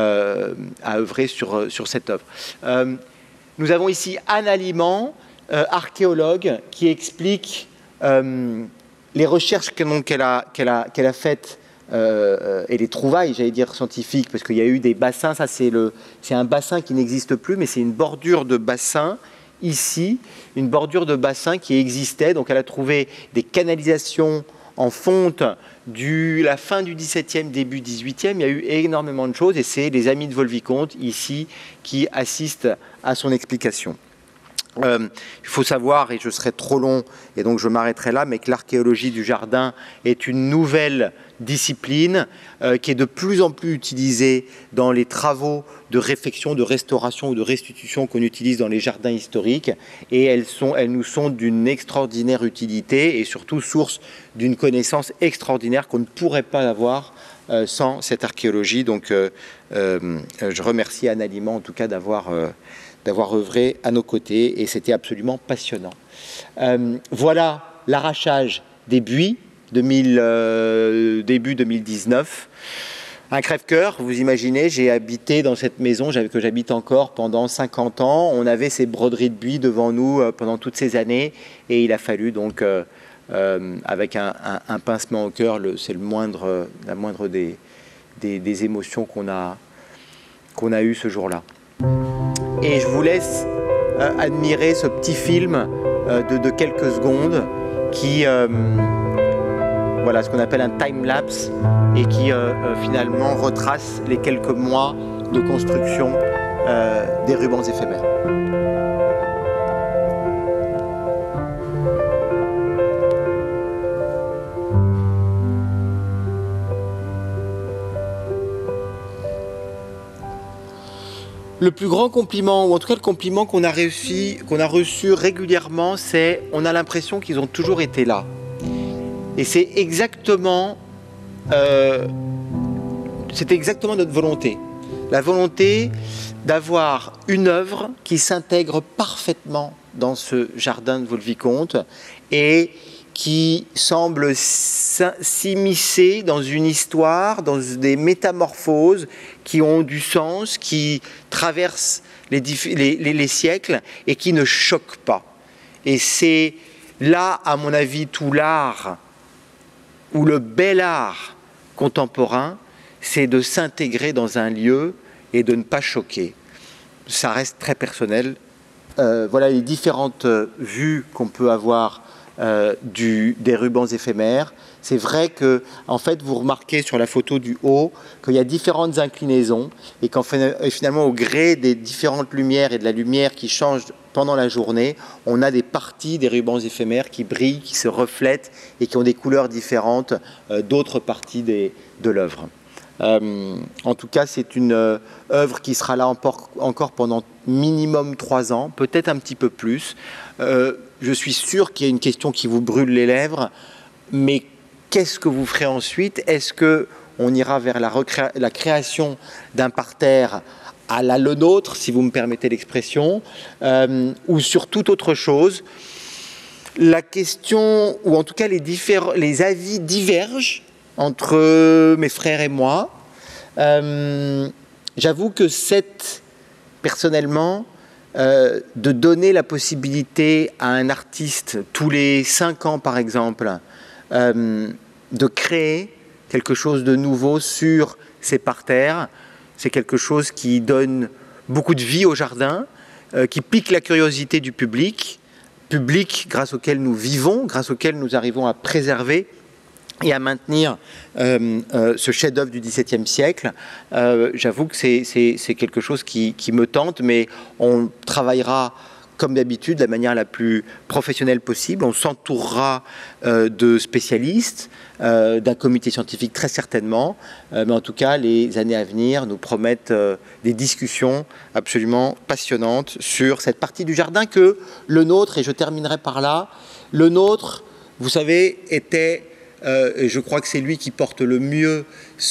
sur cette œuvre. Nous avons ici Anne Aliment, archéologue, qui explique les recherches qu'elle a faites et les trouvailles, j'allais dire, scientifiques, parce qu'il y a eu des bassins. Ça, c'est un bassin qui n'existe plus, mais c'est une bordure de bassin, ici, une bordure de bassin qui existait. Donc elle a trouvé des canalisations en fonte la fin du XVIIe, début XVIIIe. Il y a eu énormément de choses et c'est les amis de Vaux-le-Vicomte ici qui assistent à son explication. Il faut savoir, et je serai trop long et donc je m'arrêterai là, mais que l'archéologie du jardin est une nouvelle discipline qui est de plus en plus utilisée dans les travaux de réfection, de restauration ou de restitution qu'on utilise dans les jardins historiques, et elles nous sont d'une extraordinaire utilité et surtout source d'une connaissance extraordinaire qu'on ne pourrait pas avoir sans cette archéologie. Donc je remercie Anne Aliment en tout cas d'avoir œuvré à nos côtés, et c'était absolument passionnant. Voilà l'arrachage des buis, début 2019. Un crève-cœur, vous imaginez, j'ai habité dans cette maison que j'habite encore pendant 50 ans. On avait ces broderies de buis devant nous pendant toutes ces années, et il a fallu donc, avec un pincement au cœur, c'est la moindre des émotions qu'on a eues ce jour-là. Et je vous laisse admirer ce petit film de quelques secondes qui, voilà, ce qu'on appelle un time-lapse, et qui finalement retrace les quelques mois de construction des rubans éphémères. Le plus grand compliment, ou en tout cas le compliment qu'on a reçu régulièrement, c'est on a l'impression qu'ils ont toujours été là. Et c'est exactement notre volonté. La volonté d'avoir une œuvre qui s'intègre parfaitement dans ce jardin de Vaux-le-Vicomte et qui semble s'immiscer dans une histoire, dans des métamorphoses qui ont du sens, qui traversent les siècles et qui ne choquent pas. Et c'est là, à mon avis, tout l'art, ou le bel art contemporain, c'est de s'intégrer dans un lieu et de ne pas choquer. Ça reste très personnel. Voilà les différentes vues qu'on peut avoir des rubans éphémères. C'est vrai que, en fait, vous remarquez sur la photo du haut qu'il y a différentes inclinaisons et finalement, au gré des différentes lumières et de la lumière qui change pendant la journée, on a des parties des rubans éphémères qui brillent, qui se reflètent et qui ont des couleurs différentes d'autres parties de l'œuvre. En tout cas, c'est une œuvre qui sera là encore pendant minimum 3 ans, peut-être un petit peu plus. Je suis sûr qu'il y a une question qui vous brûle les lèvres, mais qu'est-ce que vous ferez ensuite? Est-ce qu'on ira vers la création d'un parterre à la Le Nôtre, si vous me permettez l'expression, ou sur toute autre chose? La question, ou en tout cas les avis divergent entre mes frères et moi. J'avoue que personnellement, de donner la possibilité à un artiste, tous les 5 ans par exemple, de créer quelque chose de nouveau sur ces parterres, c'est quelque chose qui donne beaucoup de vie au jardin, qui pique la curiosité du public grâce auquel nous vivons, grâce auquel nous arrivons à préserver et à maintenir ce chef-d'œuvre du XVIIe siècle. J'avoue que c'est quelque chose qui me tente, mais on travaillera comme d'habitude de la manière la plus professionnelle possible. On s'entourera de spécialistes, d'un comité scientifique très certainement, mais en tout cas les années à venir nous promettent des discussions absolument passionnantes sur cette partie du jardin que Le Nôtre, et je terminerai par là, Le Nôtre, vous savez, était... et je crois que c'est lui qui porte le mieux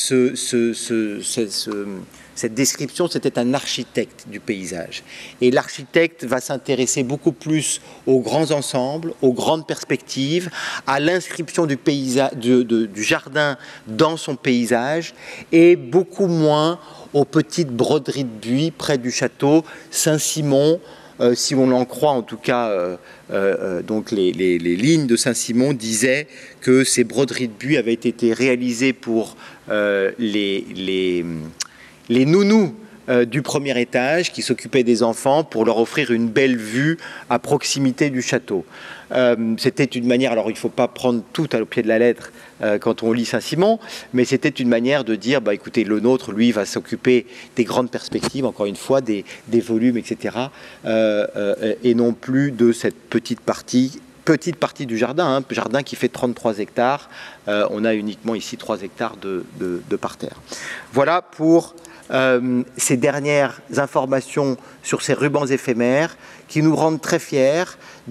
cette description, c'était un architecte du paysage. Et l'architecte va s'intéresser beaucoup plus aux grands ensembles, aux grandes perspectives, à l'inscription du jardin dans son paysage, et beaucoup moins aux petites broderies de buis près du château Saint-Simon. Si on l'en croit, en tout cas, donc les lignes de Saint-Simon disaient que ces broderies de buis avaient été réalisées pour les nounous du premier étage qui s'occupaient des enfants pour leur offrir une belle vue à proximité du château. C'était une manière, alors il ne faut pas prendre tout au pied de la lettre quand on lit Saint-Simon, mais c'était une manière de dire, bah, écoutez, Le Nôtre, lui, va s'occuper des grandes perspectives, encore une fois, des volumes, etc., et non plus de cette petite partie du jardin, jardin qui fait 33 hectares. On a uniquement ici 3 hectares de parterre. Voilà pour ces dernières informations sur ces rubans éphémères qui nous rendent très fiers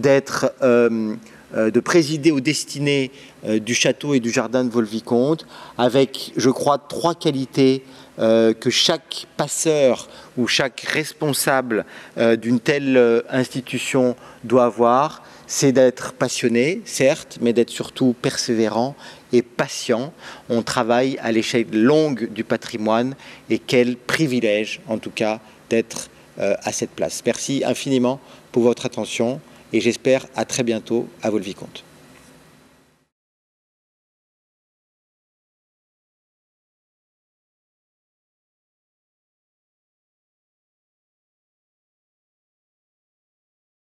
de présider aux destinées du château et du jardin de Vaux-le-Vicomte, avec, je crois, 3 qualités que chaque passeur ou chaque responsable d'une telle institution doit avoir. C'est d'être passionné, certes, mais d'être surtout persévérant et patient. On travaille à l'échelle longue du patrimoine, et quel privilège, en tout cas, d'être à cette place. Merci infiniment pour votre attention, et j'espère à très bientôt à Vaux-le-Vicomte.